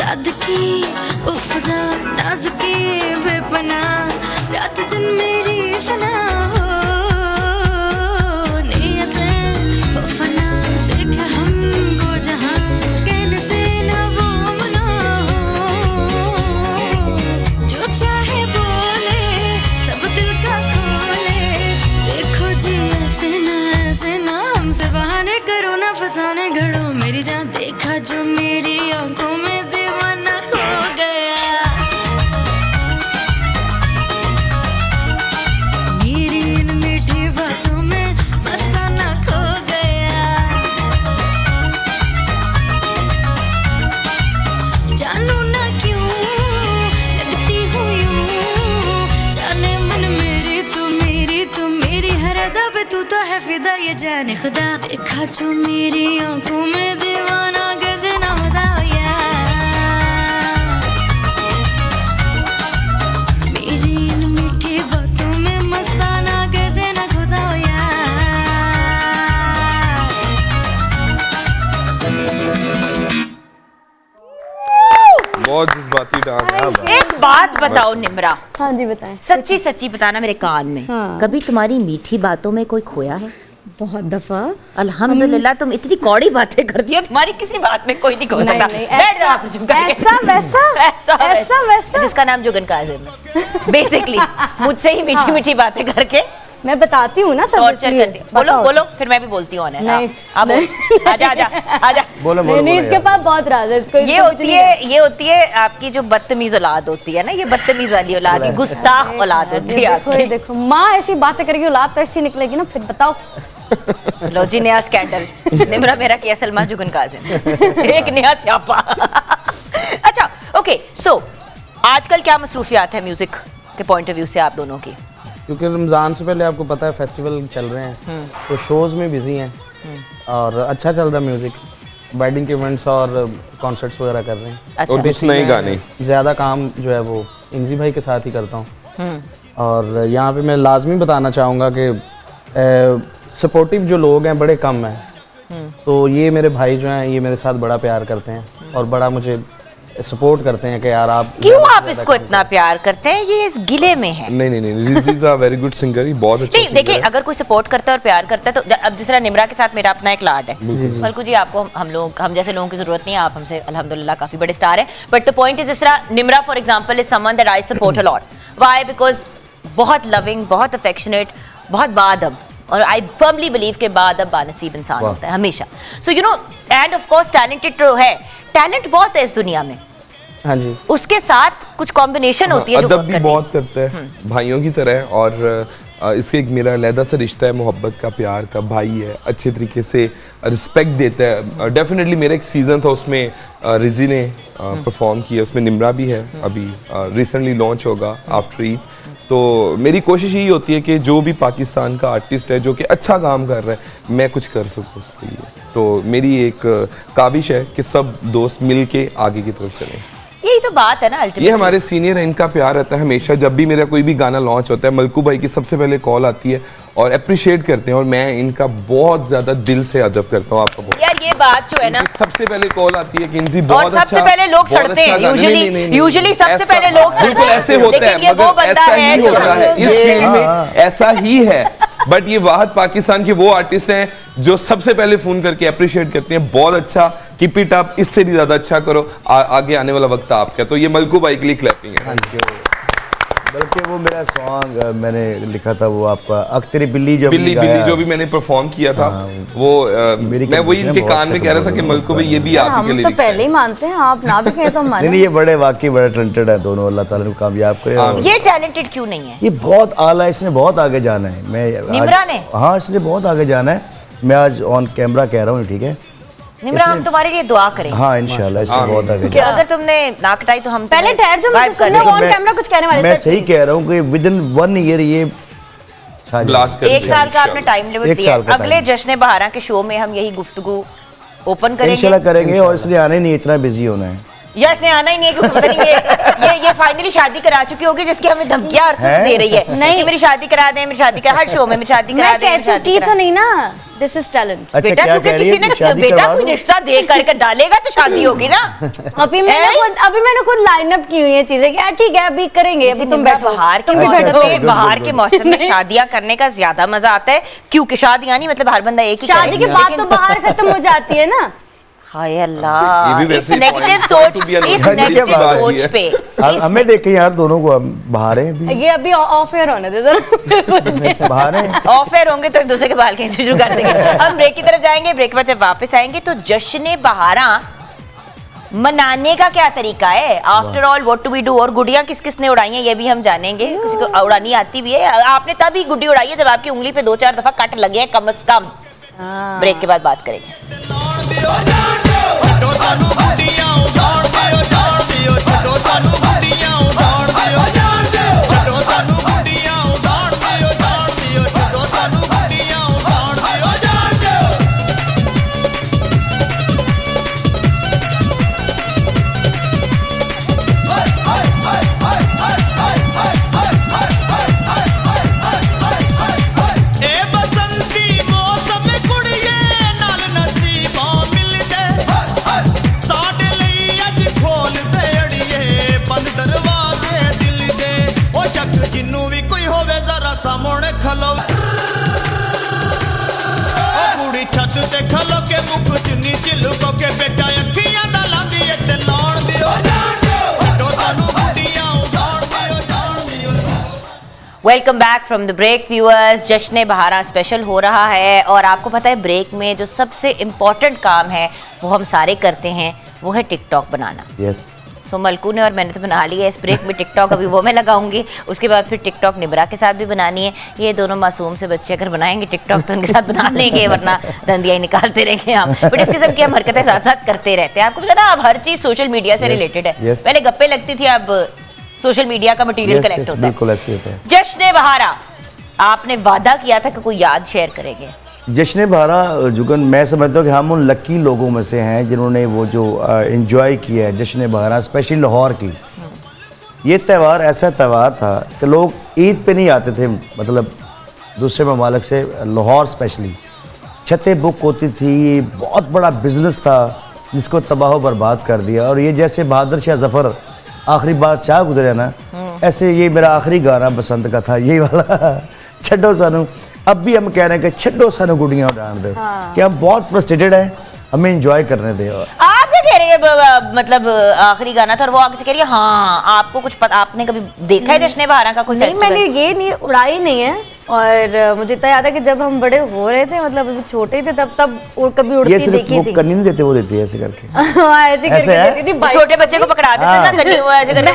सादगी उफ खुदा नाज़ुकी बेपना रात दिन मेरी सना हो नियतें हो फना देखे हमको जहाँ कहने से ना वो मना हो जो चाहे बोले सब दिल का खोले देखो जी ऐसे ना हमसे बहाने करो ना फसाने घड़ो मेरी जान देखा जो मेरी आंखों में दीवाना खो गया मेरी इन मीठी बातों में मस्ताना खो गया जानू ना क्यों लगती हूँ यूं जाने मन मेरी तू मेरी हर अदा पे तू तो है फिदा ये जाने खुदा देखा जो मेरी आंखों में दीवाना कैसे ना होता यार मेरी इन मीठी बातों में मस्ताना कैसे ना खुदा यार बहुत जज्बाती डांस है। एक बात बताओ निम्रा, हाँ जी बताएं। सच्ची सच्ची बताना मेरे कान में, हाँ। कभी तुम्हारी मीठी बातों में कोई खोया है? बहुत दफा। अल्हम्दुलिल्लाह तुम इतनी कौड़ी बातें करती हो, तुम्हारी किसी बात में कोई नहीं खो सकता। बैठ जाओ आप चुप करके। ऐसा वैसा जिसका नाम जुगन काजिम है बेसिकली मुझसे ही मीठी मीठी बातें करके मैं बताती हूँ ना सब। टॉर्चर करती। बोलो फिर मैं भी बोलती हूँ। आजा बोलो नहीं, इसके पास बहुत राज है। ये होती है आपकी जो बदतमीज औलाद होती है ना, ये बदतमीज वाली औलाद, ये गुस्ताख औलाद होती है आपकी। देखो माँ ऐसी बातें करेगी, औलाद तो ऐसी निकलेगी ना, फिर बताओ। लो जी नया स्कैंडल, निम्रा मेरा किया सलमा जुगन काजिम, एक नया स्यापा। अच्छा ओके, सो आजकल क्या मसरूफियात है म्यूजिक के पॉइंट ऑफ व्यू से आप दोनों की? क्योंकि रमज़ान से पहले आपको पता है फेस्टिवल चल रहे हैं, तो शोज़ में बिजी हैं और अच्छा चल रहा है म्यूज़िक, वेडिंग के इवेंट्स और कॉन्सर्ट्स वगैरह कर रहे हैं। अच्छा। और कुछ नए गाने ज़्यादा काम जो है वो इंजी भाई के साथ ही करता हूँ। और यहाँ पे मैं लाजमी बताना चाहूँगा कि सपोर्टिव जो लोग हैं बड़े कम हैं, तो ये मेरे भाई जो हैं ये मेरे साथ बड़ा प्यार करते हैं और बड़ा मुझे सपोर्ट करते हैं कि यार आप क्यों आप इसको इतना प्यार करते हैं, ये इस गिले में है। नहीं Riji is a very good singer, he बहुत अच्छा नहीं देखिए, अगर कोई सपोर्ट करता है और प्यार करता है तो अब जिस तरह निम्रा के साथ मेरा अपना एक लाड है, मलकू जी आपको हम जैसे लोगों की जरूरत नहीं है, आप हमसे अल्हम्दुलिल्लाह काफी बड़े स्टार हैं, बट द पॉइंट इज जिस तरह Nimra for example is someone that I support a lot. Why? Because बहुत लविंग, बहुत अफेक्शनेट, बहुत बाअदब, और आई फर्मली बिलीव के बाअदब बानसीब इंसान होता है हमेशा। So you know, and of course talented तो है, टैलेंट बहुत है इस दुनिया में। हाँ जी, उसके साथ कुछ कॉम्बिनेशन होती है जो अदब भी बहुत करता है भाइयों की तरह, और इसके एक मेरा अलहदा सा रिश्ता है, मोहब्बत का, प्यार का, भाई है, अच्छे तरीके से रिस्पेक्ट देता है। डेफिनेटली मेरा एक सीज़न था उसमें रिजी ने परफॉर्म किया, उसमें निम्रा भी है, अभी रिसेंटली लॉन्च होगा आफ्टर ईद। तो मेरी कोशिश यही होती है कि जो भी पाकिस्तान का आर्टिस्ट है जो कि अच्छा काम कर रहा है, मैं कुछ कर सकूँ उसके लिए। तो मेरी एक काविश है कि सब दोस्त मिल के आगे की तरफ चलें। यही तो बात है ना अल्टीमेटली। ये हमारे सीनियर है, इनका प्यार रहता है हमेशा। जब भी मेरा कोई भी गाना लॉन्च होता है, मलकू भाई की सबसे पहले कॉल आती है और अप्रिशिएट करते हैं, और मैं इनका बहुत ज्यादा दिल से अदब करता हूँ। आपका बहुत यार ये बात जो है ना, सबसे पहले कॉल आती है कि इनजी बहुत अच्छा, सबसे पहले लोग सड़ते हैं यूजुअली सबसे पहले लोग बिल्कुल ऐसे होता है, मगर ऐसा ही होता है इस फील्ड में, ऐसा ही है। बट ये वाहद पाकिस्तान के वो आर्टिस्ट हैं जो सबसे पहले फोन करके अप्रिशिएट करते हैं, बहुत अच्छा, कीप इट अप, इससे भी ज्यादा अच्छा करो, आगे आने वाला वक्त आपका। तो ये मलकू भाई के लिए क्लैपिंग है। बल्कि वो मेरा सॉन्ग मैंने लिखा था, वो आपका अख्तरी बिल्ली जो भी मैंने परफॉर्म किया था, वो मैं वही इनके कान में कह रहा था कि मलकू भाई ये भी आप ही के लिए। हम तो पहले ही मानते हैं, आप ना भी कहें तो माने। नहीं, ये बड़े वाकई बड़े टैलेंटेड है दोनों, अल्लाह ताला ने कामयाब करे। ये टैलेंटेड क्यों नहीं है? ये बहुत आला है, इसने बहुत आगे जाना है। निम्रा ने? हाँ, इसने बहुत आगे जाना है। मैं आज ऑन कैमरा कह रहा हूँ, ठीक है निम्रा, हम तुम्हारे लिए दुआ करेंगे। हाँ इंशाल्लाह, इससे बहुत आगे जाना। अगर तुमने ना कटाई तो हम पहले ठहर जाओ, मुझे सुनने ऑन कैमरा कुछ कहने वाले। मैं सही कह रहा हूँ कि विद इन 1 ईयर ये एक साल का आपने टाइम लिमिट दिया। अगले जश्न बहारा के शो में हम यही गुफ्तगू ओपन करेंगे इंशाल्लाह करेंगे, और इसलिए आना ही नहीं, इतना बिजी होना है। या इसने आना ही नहीं है, क्योंकि पता नहीं ये ये फाइनली शादी करा चुकी होगी जिसकी हमें धमकियां अरसद दे रही है नहीं मेरी शादी करा दे, मेरी शादी करा, हर शो में मेरी शादी करा दे। मैं कहती तो नहीं ना, दिस इज टैलेंट। बेटा क्योंकि किसी ने बेटा कोई रिश्ता दे करके डालेगा तो शादी होगी ना। अभी मैंने खुद लाइन अप की हुई है चीजें कि ठीक है अभी करेंगे, अभी तुम बैठो। बाहर के मौसम में शादियां करने का ज्यादा मजा आता है क्योंकि शादियां नहीं मतलब हर बंदा एक ही शादी के बाद तो बाहर खत्म हो जाती है ना। हाय अल्लाह, इस नेगेटिव सोच पे हमें देखें यार दोनों को बाहर है ये अभी ऑफ एयर होने दे जरा। बाहर है, ऑफ एयर होंगे तो एक दूसरे के बाल खींचना शुरू कर देंगे। हम ब्रेक की तरफ जाएंगे, ब्रेक के बाद जब वापस आएंगे तो जश्न बहारा मनाने का क्या तरीका है, after all what do we do, और गुड़ियां किस किस ने उड़ाई हैं ये भी हम जानेंगे। किसी को उड़ानी आती भी है, आपने तभी गुड्डी उड़ाई है जब आपकी उंगली पे 2-4 दफा कट लगे हैं कम से कम। ब्रेक के बाद बात करेंगे। Welcome back from the break viewers. जश्न बहारा स्पेशल हो रहा है और आपको पता है ब्रेक में जो सबसे इम्पोर्टेंट काम है वो हम सारे करते हैं, वो है टिकटॉक बनाना। यस सो मलकू ने और मैंने तो बना लिया है इस ब्रेक में टिकटॉक, अभी वो मैं लगाऊंगी, उसके बाद फिर टिकटॉक निबरा के साथ भी बनानी है। ये दोनों मासूम से बच्चे अगर बनाएंगे टिकटॉक तो उनके साथ बना लेंगे, वरना दंदिया ही निकालते रहेंगे हम। बट इस किस्म की हम हरकतें साथ साथ करते रहते हैं। आपको पता ना अब हर चीज सोशल मीडिया से रिलेटेड है। पहले गप्पे लगती थी, अब सोशल मीडिया का मटेरियल कलेक्ट होता है। बिल्कुल ऐसे होता है। जश्न बहारा आपने वादा किया था कि कोई याद शेयर करेंगे। जश्न बहारा जुगन, मैं समझता हूँ कि हम उन लकी लोगों में से हैं जिन्होंने वो जो एंजॉय किया है जश्न बहारा, स्पेशली लाहौर की। ये त्यौहार ऐसा त्यौहार था कि लोग ईद पे नहीं आते थे, मतलब दूसरे ममालिक से, लाहौर स्पेशली छतें बुक होती थी, बहुत बड़ा बिजनेस था जिसको तबाह बर्बाद कर दिया। और ये जैसे बहादुर शाह जफर आखिरी बादशाह गुजरे ना, ऐसे ये मेरा आखिरी गाना बसंत का था यही वाला छड्डो सानू। अब भी हम कह रहे हैं कि छड्डो सानू गुड़ियां उड़ान दे, कि हम बहुत फ्रस्ट्रेटेड हैं, हमें एंजॉय करने दे। आप क्या कह रहे हैं, मतलब आखिरी गाना था और वो आगे से कह रही है हाँ आपको कुछ पता, आपने कभी देखा है जश्न बहारा का कुछ? नहीं, मैंने ये नहीं उड़ाई नहीं है। और मुझे तो याद है कि जब हम बड़े हो रहे थे, मतलब अभी छोटे थे, तब कभी उड़ती देखी थी। करनी नहीं देते, वो देती है ऐसे करके। ऐसे करके देती थी, छोटे बच्चे को पकड़ा देते ना, कन्नी हुआ ऐसे करके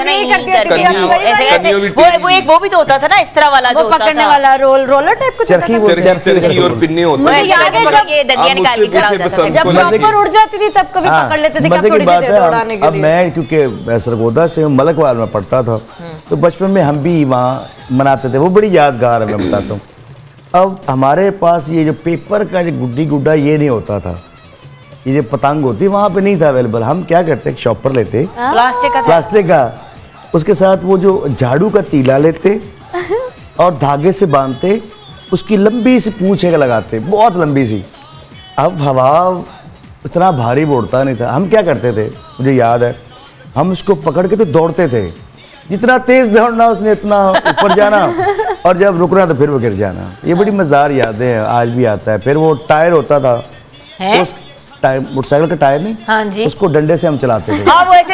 वो भी तो होता था ना इस तरह वाला, जो पकड़ने वाला रोलर टाइप कुछ चरखी और पिन्ने होते हैं। ये दंदिया निकाल के खड़ा होता था। जब प्रॉपर उड़ जाती थी तब कभी पकड़ लेते थे, कब थोड़ी सी देर उड़ाने के लिए। अब मैं क्योंकि सरगोदा से मलकवाल में पढ़ता था, तो बचपन में हम भी वहाँ मनाते थे, वो बड़ी यादगार है, मैं बताता हूँ। अब हमारे पास ये जो पेपर का जो गुड्डी गुड्डा ये नहीं होता था, ये जो पतंग होती वहाँ पे नहीं था अवेलेबल। हम क्या करते, एक शॉपर लेते प्लास्टिक का, उसके साथ वो जो झाड़ू का तीला लेते और धागे से बांधते, उसकी लंबी सी पूंछ लगाते, बहुत लंबी सी। अब हवा इतना भारी उड़ता नहीं था, हम क्या करते थे, मुझे याद है, हम उसको पकड़ के तो दौड़ते थे, जितना तेज दौड़ना उसने इतना ऊपर जाना, और जब रुकना तो फिर वो गिर जाना। ये बड़ी मजेदार यादें हैं, आज भी आता है। फिर वो टायर होता था, उस टायर, मोटरसाइकिल का टायर नहीं, हाँ जी, उसको डंडे से हम चलाते थे। हाँ, वो ऐसे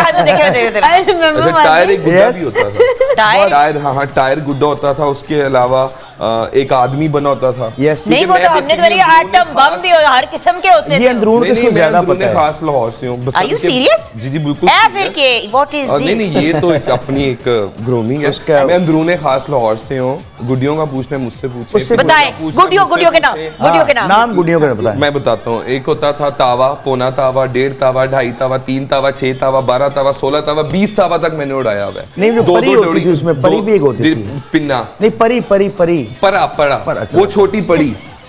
टायर एक गुड्डा भी होता था। टायर, हाँ, टायर गुड्डा होता था, उसके अलावा एक आदमी बना होता था। नहीं, वो तो हमने तो आटम बम भी हर किस्म के होते थे। ये अंदरून किसको ज्यादा पता है? खास लाहौर से हूं। Are you serious? जी बिल्कुल। फिर के what is this? नहीं, ये तो एक अपनी एक ग्रूमिंग है। मैं अंदरून खास लाहौर से हूँ। गुडियों का पूछना है मुझसे पूछे। बताएं, गुडियों के नाम गुडियों के बताएं। मैं बताता हूँ। एक होता था तावा, पौना तावा, 1.5 तावा, 2.5 तावा, 3 तावा, 6 तावा, 12 तावा, 16 तावा, 20 तावा तक मैंने उड़ाया हुआ है। नहीं, वो परी होती थी, उसमें परी भी एक होती थी। पिन्ना नहीं, परी परा वो छोटी पड़ी,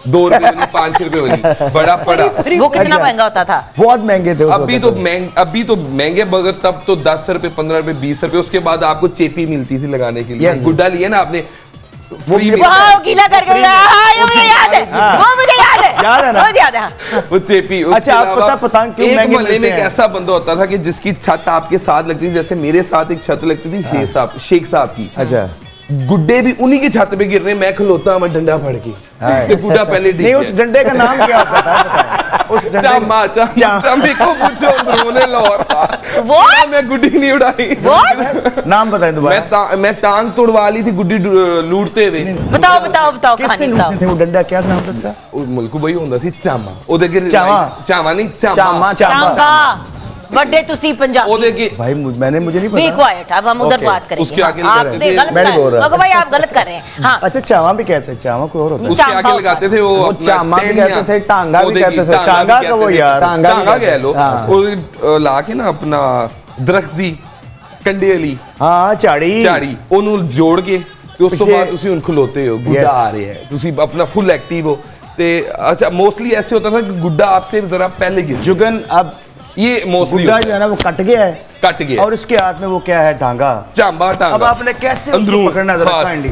2 रुपए वाली, 5 रुपए वाली, बड़ा पड़ा। वो कितना महंगा होता था? बहुत महंगे थे। अभी तो महंगे, मगर तब तो 10 रुपए, 15 रुपए, 20 रुपए। उसके बाद आपको चेपी मिलती थी लगाने के लिए। गुड्डा लिए ना आपने, वो गीला करके, मुझे याद है, वो मुझे याद है ना, याद है वो चेपी। अच्छा, आप पता पतंग क्यों महंगे मिलते हैं? में एक ऐसा बंदा होता था कि जिसकी छत आपके साथ लगती थी, जैसे मेरे साथ एक छत लगती थी शेख साहब की। अच्छा, गुड्डे भी उन्हीं की छत पे गिर रहे, मैं खलोता मैं डंडा फड़ के, तो गुड्डा पहले नहीं, उस डंडे का नाम क्या होता था? उस डंडे को पूछो, उन्होंने लाहौर वो मैं गुड्डी नहीं उड़ाई। नाम बताएं दोबारा। मैं टांग तोड़वा ली थी गुड्डी लूटते हुए। बताओ किससे लूटते थे? वो डंडा क्या नाम था उसका? मुल्कू भाई होता सी चामा, ओदे के चामा नहीं, चामा बड़े तुसी पंजाब भाई, मुझे नहीं पता। बी क्वाइट, अब हम उधर बात करेंगे। उसके आगे आप गलत भाई, आप गलत कर रहे हैं। हाँ, अच्छा, चामा भी कहते हैं, चामा कोई और होता है। उसके आगे लगाते थे वो चामा भी कहते थे, टांगा भी कहते थे। टांगा का वो यार, टांगा कह लो, ला के ना अपना दरख्त दी कंडे वाली, हाँ, झाड़ी ओनू जोड़ के उस तो बाद तुसी उन खलोते हो, गुड्डा आ रहे हैं, तुसी अपना फुल एक्टिव हो। ते अच्छा, मोस्टली ऐसे होता था कि गुड्डा आपसे जरा पहले गिर। जुगन, अब ये गुड्डा जो है ना वो कट गया और इसके हाथ में वो क्या है? टांगा, चांबा। अब आपने कैसे उसको पकड़ना? जरा काइंडली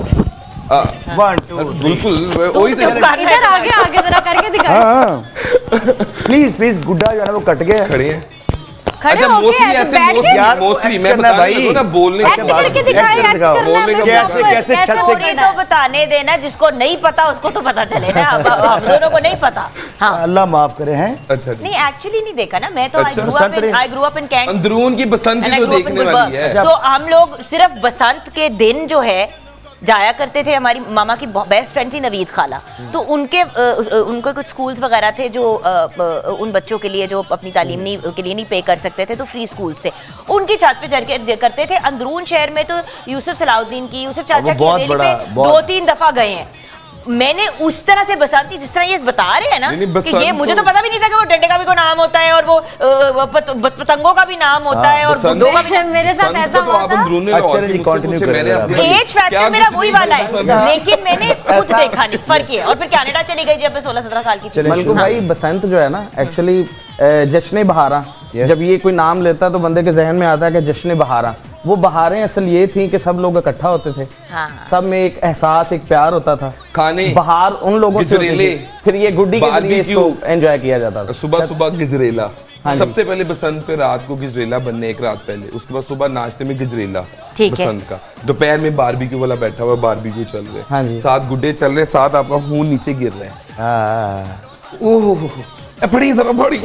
1 2 बिल्कुल वही इधर आगे जरा करके दिखाओ। प्लीज, गुड्डा जो है ना वो कट गया। खड़े हैं। अच्छा, मोस्टली मैं बता रही हूं ना, बोलने के बाद बोलने कैसे छत से तो बताने देना, जिसको नहीं पता उसको तो पता चले ना, हम दोनों को नहीं पता। हाँ, अल्लाह माफ करे हैं। अच्छा, नहीं एक्चुअली नहीं देखा ना, मैं तो आई ग्रू अप इन कैंट, अंदरून की बसंत जो देखने वाली है। तो हम लोग सिर्फ बसंत के दिन जो है जाया करते थे। हमारी मामा की बेस्ट फ्रेंड थी नवीद खाला, तो उनके कुछ स्कूल्स वगैरह थे जो उन बच्चों के लिए जो अपनी तालीम के लिए नहीं पे कर सकते थे, तो फ्री स्कूल्स थे, उनकी छत पे चढ़ के करते थे। अंदरून शहर में तो यूसुफ सलाउद्दीन की, यूसुफ चाचा की हवेली पे 2-3 दफा गए हैं। मैंने उस तरह से बसंती, जिस तरह ये बता रहे हैं ना कि ये मुझे तो पता भी नहीं था कि वो डंडे का भी कोई नाम होता है और वो पतंगों का भी नाम होता है और गुड्डों का भी। मेरे साथ ऐसा हुआ था। एज फैक्टर मेरा वही वाला है, लेकिन मैंने कुछ देखा नहीं, फर्क है। और फिर कनाडा चली गई जब मैं 16-17 साल की थी। मलकू भाई, बसंत जो है ना एक्चुअली जश्न बहारा, जब ये कोई नाम लेता है तो बंदे के जहन में आता है कि जश्न बहारा। वो बहारें असल ये थी कि सब लोग इकट्ठा होते थे, सब में एक एहसास, एक प्यार होता था। खाने बहार उन लोगों से, फिर ये गुड्डी के जरिए इसको एंजॉय किया जाता था। सुबह गजरेला, सबसे पहले बसंत पे रात को गजरेला बनने एक रात पहले, उसके बाद सुबह नाश्ते में गजरेला बसंत का, दोपहर में बारबेक्यू वाला बैठा हुआ, बारबेक्यू चल रहे हैं, साथ गुड्डे चल रहे हैं, साथ आपका खून नीचे गिर रहे हैं। ओह, बड़ी जरा बड़ी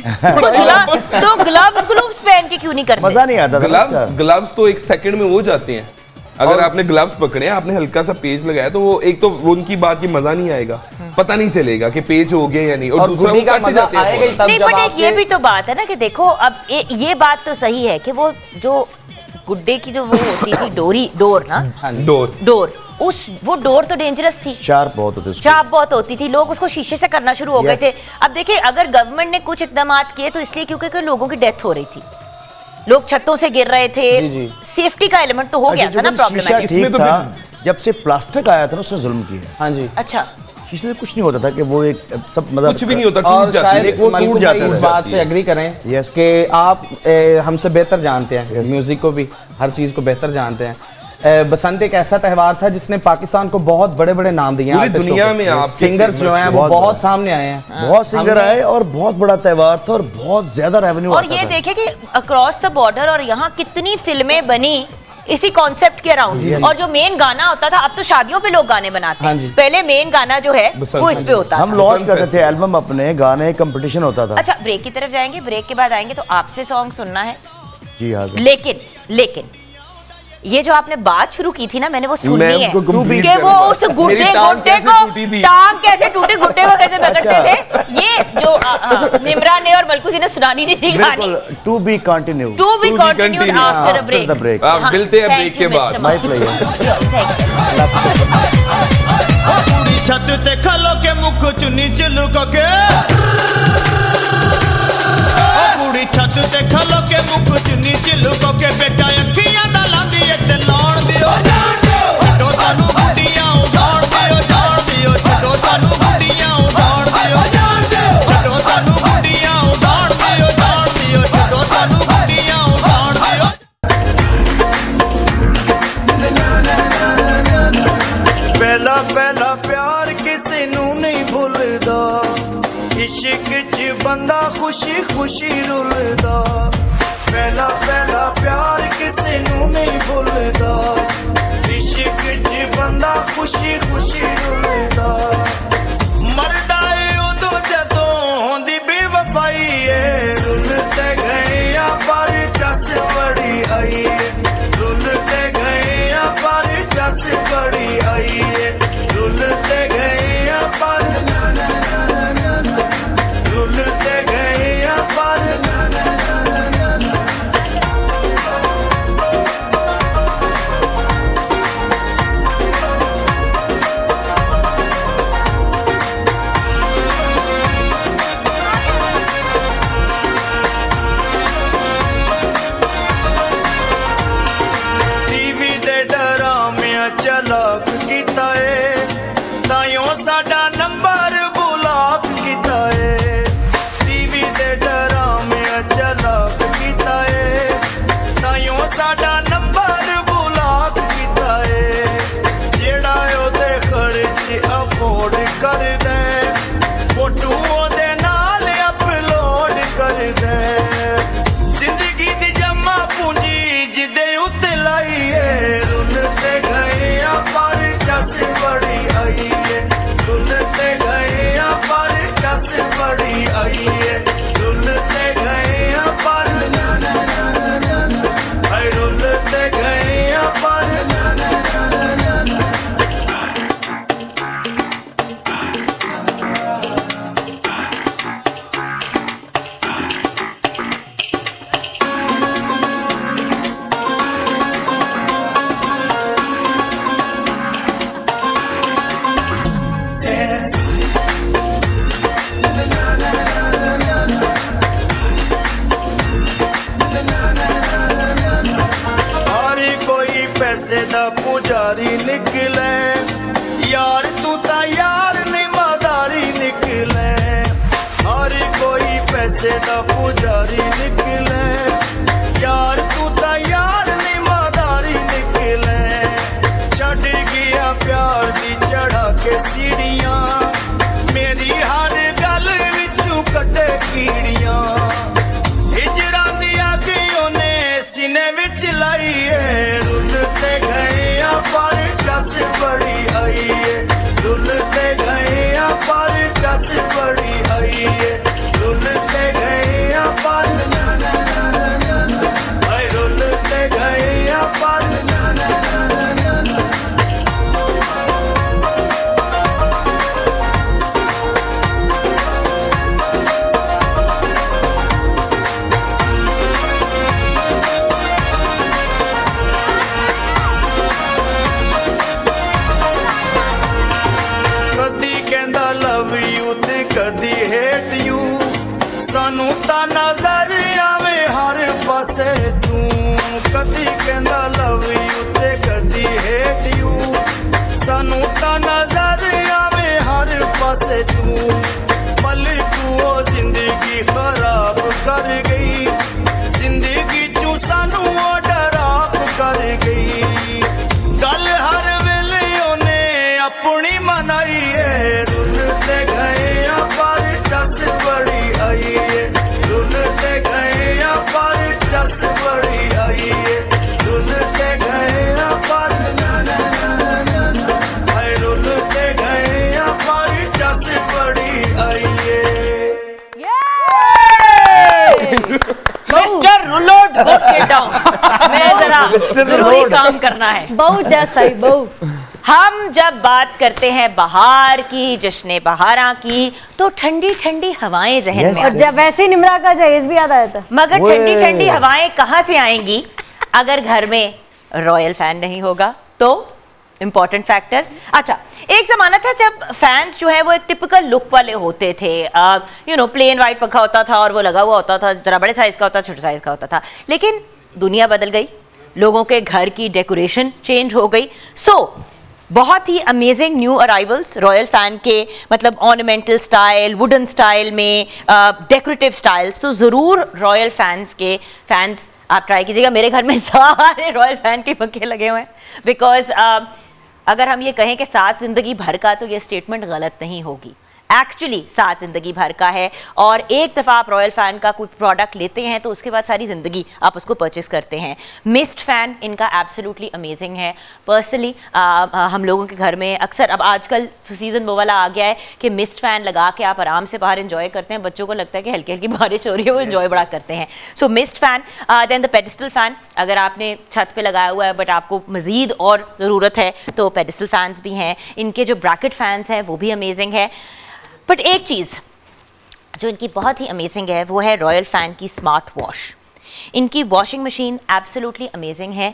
तो ग्लव्स पहन के क्यों नहीं करते? मजा नहीं आता। ग्लव्स तो एक सेकंड में हो जाते हैं। अगर आपने ग्लव्स पकड़े, आपने हल्का सा पेज लगाया, तो वो एक तो उनकी बात की मजा नहीं आएगा, पता नहीं चलेगा कि पेज हो गया या नहीं, और दूसरा वो कट जाते हैं। नहीं, बट एक ये भी तो बात है ना कि देखो, अब ये बात तो सही है कि वो जो गुड्डे की जो वो होती थी डोर ना, डोर वो डोर तो डेंजरस थी, शार्प बहुत होती थी, लोग उसको शीशे से करना शुरू हो गए थे। अब देखिए, अगर गवर्नमेंट ने कुछ इकदाम किए तो इसलिए क्योंकि लोगों की डेथ हो रही थी, लोग छतों से गिर रहे थे, सेफ्टी का एलिमेंट तो हो गया था ना प्रॉब्लम। इसमें तो जब से प्लास्टिक आया था ना, उसने जुल्म किया। हाँ जी, अच्छा, शीशे से कुछ नहीं होता था कि वो एक सब मजा कुछ भी नहीं होता, और शायद वो टूट जाता है। इस बात से एग्री करें कि आप हमसे बेहतर जानते हैं, म्यूजिक को भी, हर चीज को बेहतर जानते हैं। बसंत एक ऐसा त्यौहार था जिसने पाकिस्तान को बहुत बड़े बड़े नाम दिए हैं, दुनिया में सिंगर्स जो हैं वो बहुत सामने आए हैं, बहुत सिंगर आए और बहुत बड़ा त्यौहार था और बहुत ज्यादा रेवेन्यू। और ये देखे कि अक्रॉस द बॉर्डर और यहाँ कितनी फिल्में बनी इसी कॉन्सेप्ट के अराउंड। और जो मेन गाना होता था, अब तो शादियों पे लोग गाने बनाते हैं, पहले मेन गाना जो है वो इस पे होता था। हम लॉन्च करते थे एल्बम, अपने गाने कंपटीशन होता था। अच्छा, ब्रेक की तरफ जाएंगे, ब्रेक के बाद आएंगे तो आपसे सॉन्ग सुनना है जी। हाँ, लेकिन ये जो आपने बात शुरू की थी ना, मैंने वो सुननी है कि वो उस गुड्डे को टांग कैसे टूटी, गुड्डे को कैसे पकड़ते थे, ये जो निमरा ने और मलकू जी ने सुनानी नहीं थी कहानी। To be continued after a break. मिलते हैं ब्रेक के बाद। छत ते खलो के मुख चुनी चिलुक के, कुड़ी छत ते खलो के मुख चुनी चिलुक के, बेटा अखियां दा लांदी ते लाउण दियो, छड्डो सानू गुड्डियां उडाण दियो, छड्डो सानू गुड्डियां खुशी खुशी रुलदा पहला पहला प्यार किसे नू नहीं भुलदा इश्क च बंदा खुशी खुशी रुलदा मरदा है उदों जदों होंदी बेवफाई है रुलते गए या पर चस बड़ी आई है रुलते गए या पर चस बड़ी आई है रुलते गए या पर रुलते गए या पर टीवी दे डरामिया चलाक कीता है ताइयों साडा नंबर ब्लॉक कीता है टीवी दे डरामिया चलाक कीता है ताइयों साडा नंबर ब्लॉक कीता है जेड़ा ओदे खर्च अफोर्ड कर दे फोटो ओदे नाल अपलोड कर दे जिंदगी दी जमा पूंजी जिदे उत्ते लाई है रुलते गए या पर चस बड़ी आई है रुलते गए या पर चस बड़ी आई है रुलते गए या पर हाय रुलते गए या पर हर कोई पैसे दा पुजारी निकले यार तू ता यार नहीं मदारी निकले हर कोई पैसे दा पुजारी निकले यार तू ता यार नहीं मदारी निकले छड़ गया प्यार दी चढ़ा के सीढ़ियां मेरी हर गल विचों कटे कीड़ियां हिजरां दी अग ओने सीने विच लाई है रुलते गए या पर चस बड़ी आई है रुलते गए या पर चस बड़ी आई है रुलते गए या पर हाय रुलते गए या पर कदी कहंदा लव यू ते कदी हेट यू सानू ता नजर आवे हर पासे तू कदी कहंदा लव यू ते कदी हेट यू सानू ता नजर आवे हर पासे तू पल तू ओ जिंदगी खराब कर गई जिंदगी चू सानू ओ डराप कर गई गल हर वेले ओने अपनी मनाई है रुलते गए या पर चस बड़ी आई है रुलते गए या पर चस बड़ी आई है रुलते गए या पर हाय रुलते गए या पर चस बड़ी आई है मिस्टर रुलोड गो सिट डाउन मैं जरा जरूरी काम करना है बहू जैसा ही बहू हम जब बात करते हैं बहार की जश्न बहारा की तो ठंडी ठंडी हवाएं जहन में और जब वैसे ही निमरा का जहेज भी याद आया था मगर ठंडी ठंडी हवाएं कहाँ से आएंगी अगर घर में रॉयल फैन नहीं होगा तो इंपॉर्टेंट फैक्टर। अच्छा, एक जमाना था जब फैंस जो है वो एक टिपिकल लुक वाले होते थे, यू नो प्लेन वाइट पंखा होता था और वो लगा हुआ होता था, जरा बड़े साइज का होता, छोटे साइज का होता था। लेकिन दुनिया बदल गई, लोगों के घर की डेकोरेशन चेंज हो गई। बहुत ही amazing new arrivals Royal Fan के, मतलब ऑर्नामेंटल स्टाइल, वुडन स्टाइल में, डेकोरेटिव स्टाइल्स। तो ज़रूर रॉयल फैंस आप ट्राई कीजिएगा। मेरे घर में सारे रॉयल फैन के पंखे लगे हुए हैं, बिकॉज अगर हम ये कहें कि साथ ज़िंदगी भर का, तो ये स्टेटमेंट गलत नहीं होगी। एक्चुअली साथ जिंदगी भर का है, और एक दफ़ा आप रॉयल फ़ैन का कोई प्रोडक्ट लेते हैं तो उसके बाद सारी ज़िंदगी आप उसको परचेस करते हैं। मिस्ट फ़ैन इनका एब्सोल्युटली अमेजिंग है। पर्सनली हम लोगों के घर में अक्सर, अब आजकल सीज़न वो वाला आ गया है कि मिस्ट फ़ैन लगा के आप आराम से बाहर इंजॉय करते हैं। बच्चों को लगता है कि हल्की हल्की बारिश हो रही है, वो इंजॉय बड़ा करते हैं। So mist fan, then the pedestal fan, अगर आपने छत पे लगाया हुआ है बट आपको मज़ीद और ज़रूरत है तो पेडिस्टल फ़ैन्स भी हैं। इनके जो ब्रैकेट फ़ैन्स हैं वो भी अमेजिंग है। बट एक चीज़ जो इनकी बहुत ही अमेजिंग है वो है रॉयल फ़ैन की स्मार्ट वॉश। इनकी वॉशिंग मशीन एब्सोल्युटली अमेजिंग है।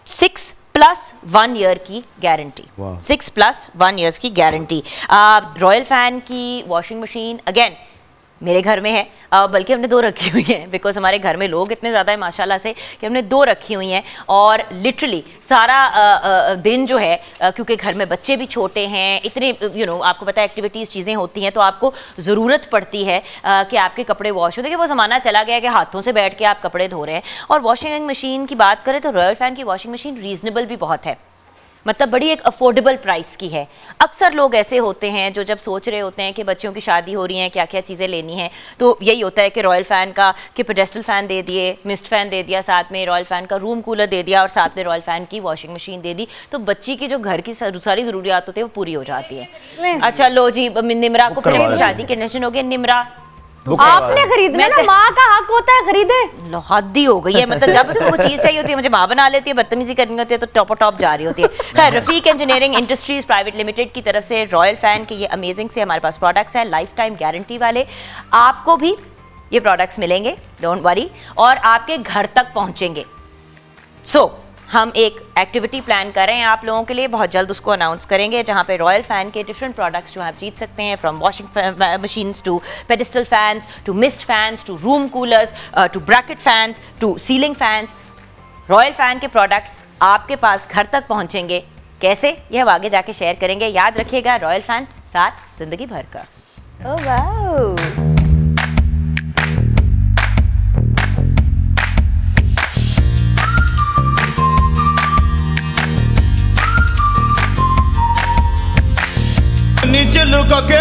6+1 ईयर की गारंटी, 6+1 ईयर्स की गारंटी। रॉयल फ़ैन की वॉशिंग मशीन अगेन मेरे घर में है, बल्कि हमने 2 रखी हुई हैं, बिकॉज हमारे घर में लोग इतने ज़्यादा है माशाल्लाह से कि हमने 2 रखी हुई हैं। और लिटरली सारा दिन जो है, क्योंकि घर में बच्चे भी छोटे हैं, इतने आपको पता है एक्टिविटीज़ चीज़ें होती हैं, तो आपको ज़रूरत पड़ती है कि आपके कपड़े वॉश हो। देखिए वो ज़माना चला गया कि हाथों से बैठ के आप कपड़े धो रहे हैं। और वॉशिंग मशीन की बात करें तो रॉयल फ़ैन की वॉशिंग मशीन रीज़नेबल भी बहुत है, मतलब बड़ी एक अफोर्डेबल प्राइस की है। अक्सर लोग ऐसे होते हैं जो जब सोच रहे होते हैं कि बच्चों की शादी हो रही है, क्या क्या चीज़ें लेनी हैं, तो यही होता है कि रॉयल फ़ैन का कि पेडेस्टल फ़ैन दे दिए, मिस्ट फ़ैन दे दिया, साथ में रॉयल फ़ैन का रूम कूलर दे दिया, और साथ में रॉयल फ़ैन की वॉशिंग मशीन दे दी, तो बच्ची की जो घर की सारी ज़रूरियात होती है वो पूरी हो जाती है। अच्छा लो जी, निमरा को फिर शादी के टेंशन हो गया। निमरा आपने खरीदना है ना, माँ का हक होता है खरीदे। लो हद ही हो गई है, मतलब जब उसको कोई चीज चाहिए होती है मुझे माँ बना लेती है, बदतमीजी करनी होती है तो टॉप जा रही होती है। खैर, Rafiq Engineering Industries Private Limited की तरफ से रॉयल फ़ैन के ये अमेजिंग से हमारे पास प्रोडक्ट्स हैं, लाइफ टाइम गारंटी वाले। आपको भी ये प्रोडक्ट्स मिलेंगे, डोंट वरी, और आपके घर तक पहुंचेंगे। सो हम एक एक्टिविटी प्लान कर रहे हैं आप लोगों के लिए, बहुत जल्द उसको अनाउंस करेंगे, जहां पे रॉयल फ़ैन के डिफरेंट प्रोडक्ट्स जो आप जीत सकते हैं, from washing machines to pedestal fans to mist fans to room coolers to bracket fans to ceiling fans. Royal Fan के प्रोडक्ट्स आपके पास घर तक पहुंचेंगे। कैसे, ये हम आगे जाके शेयर करेंगे। याद रखिएगा, रॉयल फ़ैन, साथ जिंदगी भर का। Oh wow. नीचे लुक के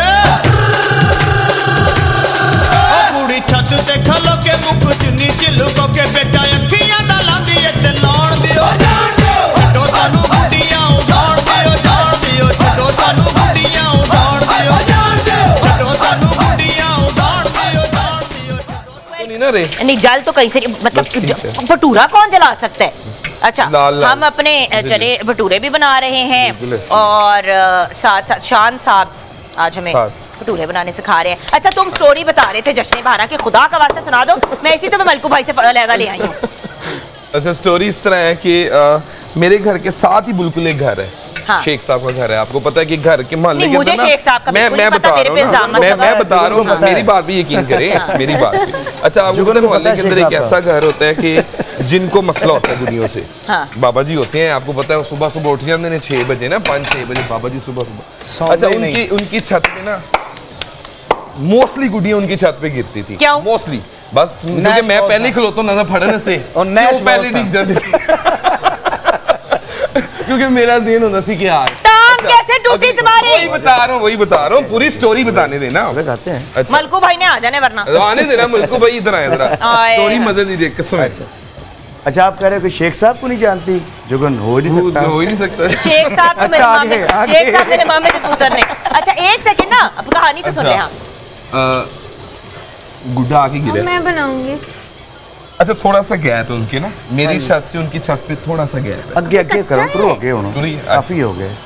कुड़ी छत ते खलो के मुख च नीचे लुक के बेचा अखियां दा लांदी ते लाण दियो, छड्डो सानू गुड्डियां उडाण दियो, जाण दियो, छड्डो सानू गुड्डियां उडाण दियो, छड्डो सानू गुड्डियां उडाण दियो, जाण दियो। नहीं ना रे, नहीं जल तो कहीं से, मतलब भटूरा कौन जला सकता है। अच्छा, हम अपने चले भटूरे भी बना रहे हैं, और साथ साथ शान साहब आज हमें भटूरे बनाने सिखा रहे हैं। अच्छा, तुम स्टोरी बता रहे थे जश्न बहारा की, खुदा का वास्ता सुना दो। मैं इसी तो मैं मलकू भाई से लहदा ले आई हूँ। अच्छा, स्टोरी इस तरह है कि मेरे घर के साथ ही बिल्कुल एक घर है, हाँ। शेख साहब का घर है। आपको पता है कि घर के मोहल्ले के अंदर, शेख साहब का मैं बता रहा हूँ, मेरी बात भी यकीन करें, मेरी बात भी। अच्छा, आपको मोहल्ले के अंदर एक ऐसा घर होता है कि जिनको मसला होता है गुड़ियों से, बाबा जी होते हैं, आपको पता है, सुबह सुबह उठ जाते हैं 6 बजे ना, 5-6 बजे बाबा जी सुबह। अच्छा, उनकी छत पे ना मोस्टली गुड़ियां उनकी छत पे गिरती थी, मोस्टली, बस क्योंकि मैं पहले खिलौता ना फड़ने से, और पहले दिख जाती क्योंकि मेरा ज़हन होता सी कि यार कैसे टूटी तुम्हारी, वही बता रहा हूँ, पूरी स्टोरी बताने देना। खाते हैं। अच्छा, मलकू भाई ने आ जाने, वरना आने देना। मलकू भाई इधर आए जरा, स्टोरी मजे दीजिए कसम। अच्छा, आप कह रहे हो कि शेख साहब को नहीं जानती, जुगन हो ही नहीं सकता। शेख साहब तो मेरे मामे से पुत्र ने। अच्छा, एक सेकंड ना, अब कहानी तो सुन ले। हाँ, गुड्डा आके गिरे, मैं बनाऊंगी। अच्छा, थोड़ा सा गैप है उनके ना, मेरी छत से उनकी छत पे थोड़ा सा गैप है। आगे करो, ट्रू हो गए उन्होंने, काफी हो गए।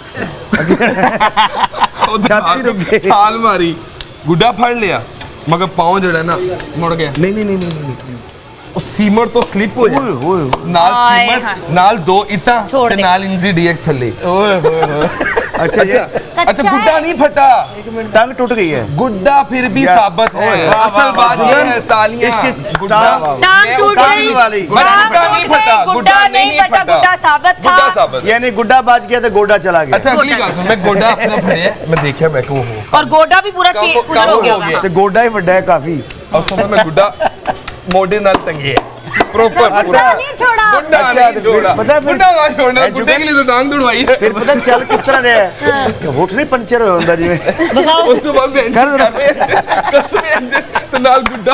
छाल मारी, गुड्डा फड़ लिया, मगर पाँव जड़ा ना मुड़ गया। नहीं, सीमर तो स्लिप हो जाए, नाल सीमर, नाल 2 इटा ते नाल इंजी डीएक्स थल्ले। अच्छा, गुड्डा नहीं फटा, टांग टूट गई है, गुड्डा फिर भी साबित है। असल बात ये है, तालियां, गुड्डा टांग टूट गई, गुड्डा नहीं फटा, गुड्डा नहीं फटा, गुड्डा साबित था, यानी गुड्डा बाज गया तो गोडा चला गया। अच्छा, अगली बात सुन, मैं गोडा अपना फड़े, मैं देखा मैं को हूं, और गोडा भी पूरा हो गया, तो गोडा ही बड़ा है काफी, और सुबह मैं गुड्डा मोडे नाल तंगे है, प्रॉपर गुड्डा नहीं छोड़ा गुड्डा अच्छा, नहीं छोड़ा, पता है फिर- गुड्डा कहाँ छोड़ना, गुड्डे के लिए तो टांग तुड़वाई है। फिर पता चल किस तरह रहा है होठ नहीं पंचर हो अंदर जिवें उस तो बाद में कर तो नाल गुड्डा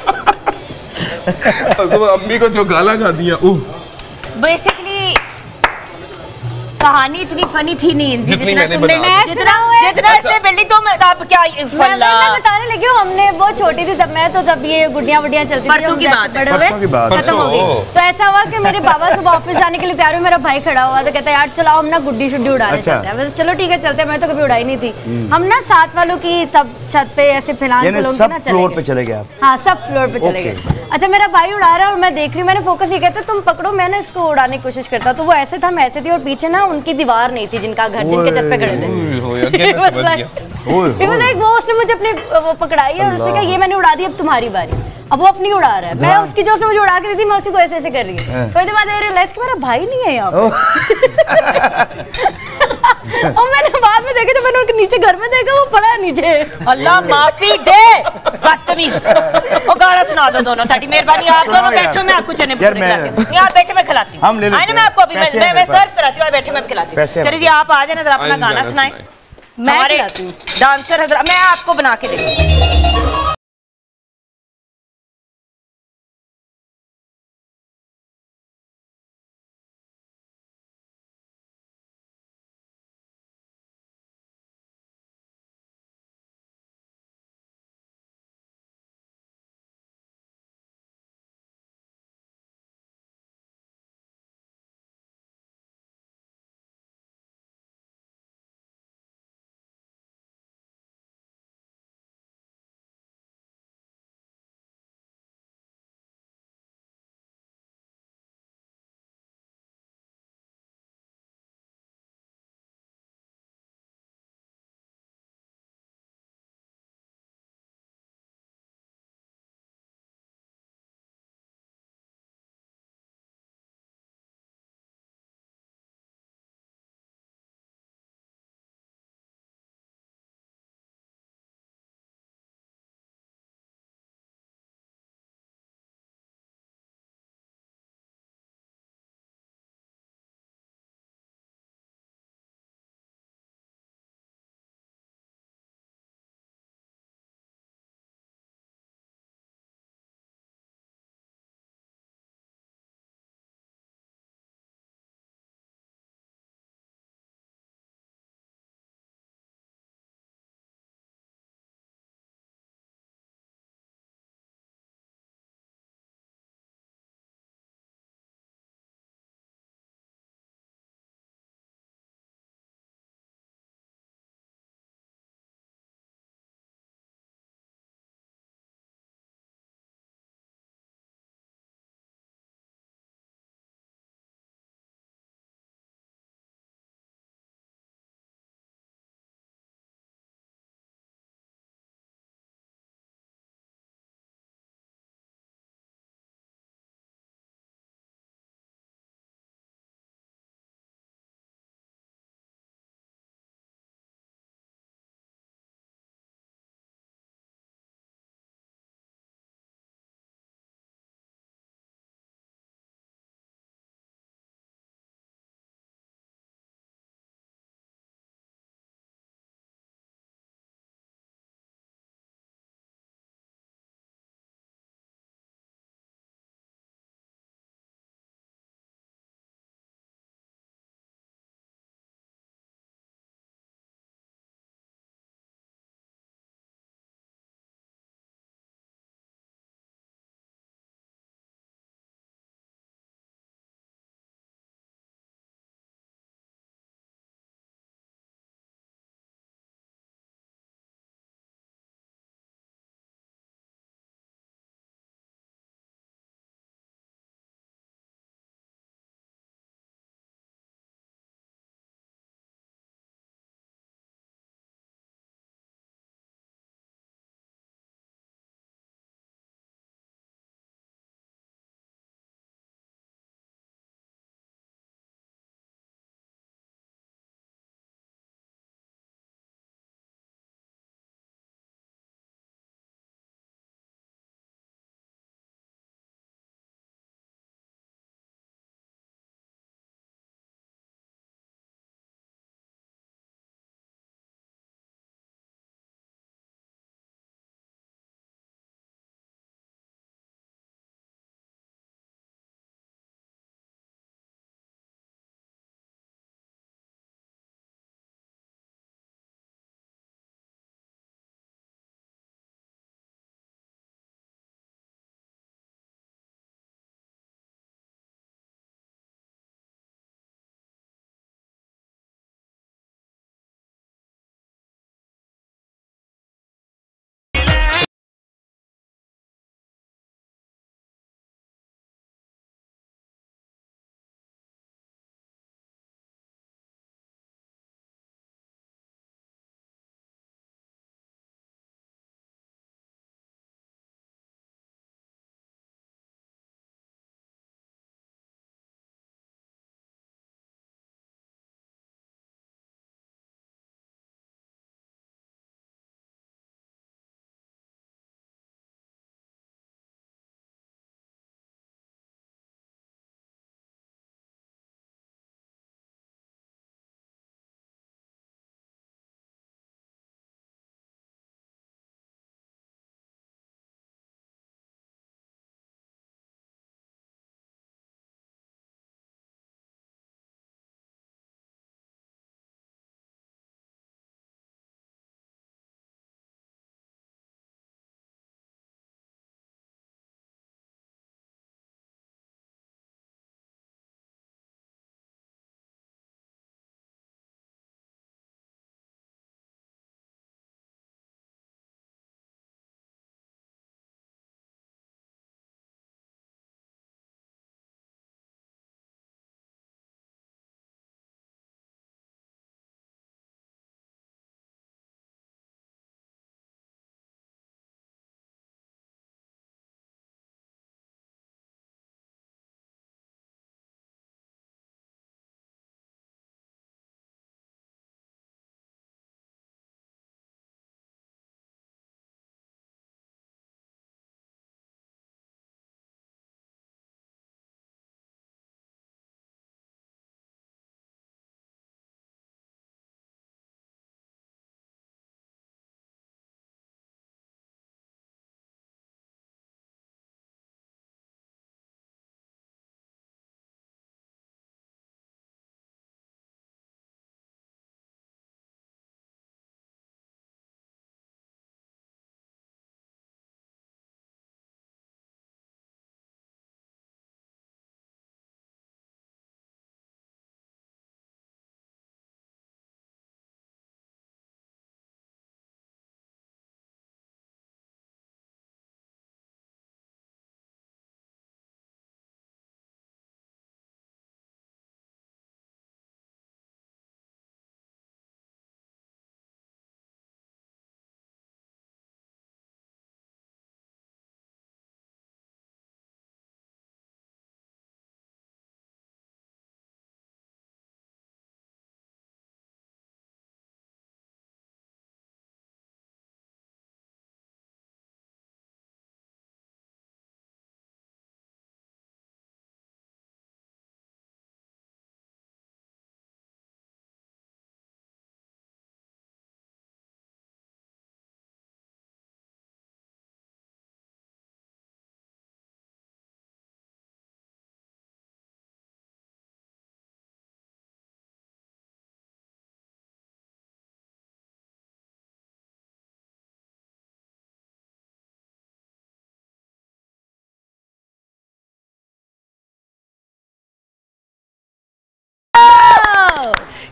तो अम्मी को जो गाला खा दिया बेसिकली कहानी इतनी फनी थी नहीं इंजी, जितनी जितना मैंने तुमने बता दी। जितना इसने बिल्डिंग तो आप क्या मैं बताने लगी हूँ, हमने वो छोटी थी तब ये गुड्डियाँ वुड्डियाँ चलती थी, परसों की बात है, परसों की बात। खत्म हो गई। तो ऐसा हुआ कि मेरे बाबा सुबह ऑफिस जाने के लिए तैयार हुए, मेरा भाई खड़ा हुआ तो कहता है यार चलो हम ना गुड्डी शुड्डी उड़ाने अच्छा। चलते हैं। वैसे चलो ठीक है चलते हैं, मैं तो कभी उड़ाई नहीं थी। हम ना साथ वालों की तब छत पे ऐसे फिलहाल यानी सब फ्लोर पे चले गए आप? हाँ सब फ्लोर पे चले गए। अच्छा मेरा भाई उड़ा रहा है और मैं देख रही हूँ, मैंने फोकस ये कहता तुम पकड़ो, मैंने इसको उड़ाने की कोशिश करता, तो वो ऐसे था मैं ऐसे थी और पीछे ना उनकी दीवार नहीं थी जिनका घर जिनके छत पे खड़े थे। वो उसने मुझे अपनी वो पकड़ाई है और उसने कहा ये मैंने उड़ा दी, अब तुम्हारी बारी। अब वो अपनी उड़ा रहा है, मैं उसकी जो उसने मुझे उड़ा के दी थी मैं उसी को ऐसे ऐसे कर रही हूँ। थोड़ी देर बाद रियलाइज कि मेरा भाई नहीं है यहाँ पे। और मैंने बाद में देखा, जब मैंने उनके नीचे घर में देखा वो पड़ा है नीचे। अल्लाह माफी दे, बदतमीज। वो गाना सुना दो दोनों, ताकि मेहरबानी आप दोनों बैठो, मैं आपको चने भटूरे खिलाती हूँ। यहाँ बैठे मैं खिलाती हूँ, आए ना मैं आपको अभी मैं सर्व कराती हूँ, बैठे मैं खिलाती हूँ। चलिए जी आप आ जाए, जरा अपना गाना सुनाए, हमारे डांसर हजरा, मैं आपको बना के देती हूँ।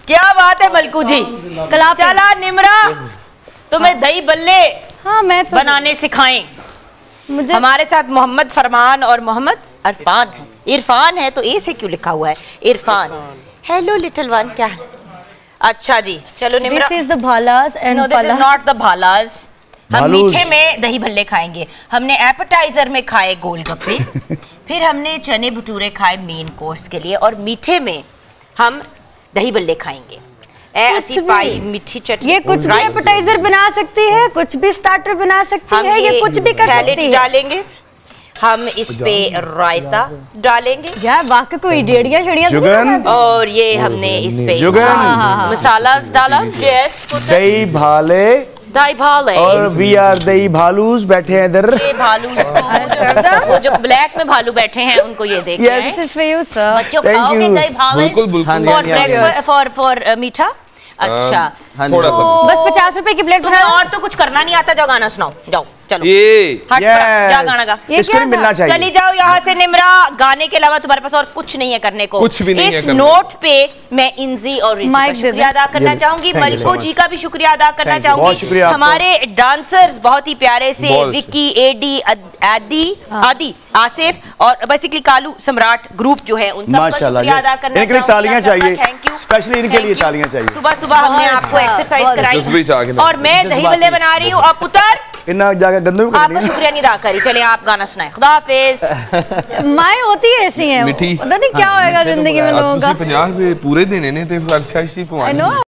क्या बात है मलकू जी। चला निमरा तुम्हें दही बल्ले हाँ मैं तो बनाने सिखाएं। मुझे हमारे साथ मोहम्मद फरमान और मोहम्मद इरफान है। इरफान है तो ए से क्यों लिखा हुआ है इरफान। हेलो लिटिल वन क्या है? अच्छा जी चलो Nimra. This is the bhalas and no, this is not the bhalas। हम मीठे में दही भल्ले खाएंगे। हमने एपेटाइजर में खाए गोलगप्पे फिर हमने चने भटूरे खाए मेन कोर्स के लिए और मीठे में हम दही भल्ले खाएंगे। मीठी चटनी ये कुछ भी एपेटाइजर बना सकती है, कुछ भी स्टार्टर बना सकती है, ये कुछ भी कर सकती है। डालेंगे हम इस पे रायता डालेंगे यार वाकई कोई डेढ़िया जुगन और ये हमने इस पे मसाला डाला। दही भाले और वी आर दही भालूस बैठे हैं इधर। वो जो ब्लैक में भालू बैठे हैं उनको ये देखिए। This is for you, sir. बच्चों खाओगे दही भाले फॉर मीठा। अच्छा थोड़ा सा बस 50 रुपए की प्लेट तुम्हें और तो कुछ करना नहीं आता। जाओ गाना सुनाओ जाओ चलो हट जा गाना गा। इसको नहीं मिलना चाहिए। चली जाओ यहाँ से निमरा। गाने के अलावा तुम्हारे पास और कुछ नहीं है करने को। कुछ भी नहीं है इस नोट पे मैं इंजी और रिजी का शुक्रिया अदा करना चाहूंगी। मलिको जी का भी शुक्रिया अदा करना चाहूंगी। हमारे डांसर्स बहुत ही प्यारे से विक्की एडी आदि आसिफ और बेसिकली कालू सम्राट ग्रुप जो है उन सबका शुक्रिया अदा करना चाहूंगी। तालियां चाहिए स्पेशली इनके लिए तालियां चाहिए। सुबह सुबह हमने आपको एक्सरसाइज कराई और मैं दही भल्ले बना रही हूँ। आप पुत्र इन्ना जाके गंदू आपको शुक्रिया नहीं अदा करी। चलिए आप गाना सुनाए। खुदा हाफिज। माएं होती है ऐसी हैं, पता नहीं क्या होएगा जिंदगी में लोगों का। 50 पूरे देने ने ते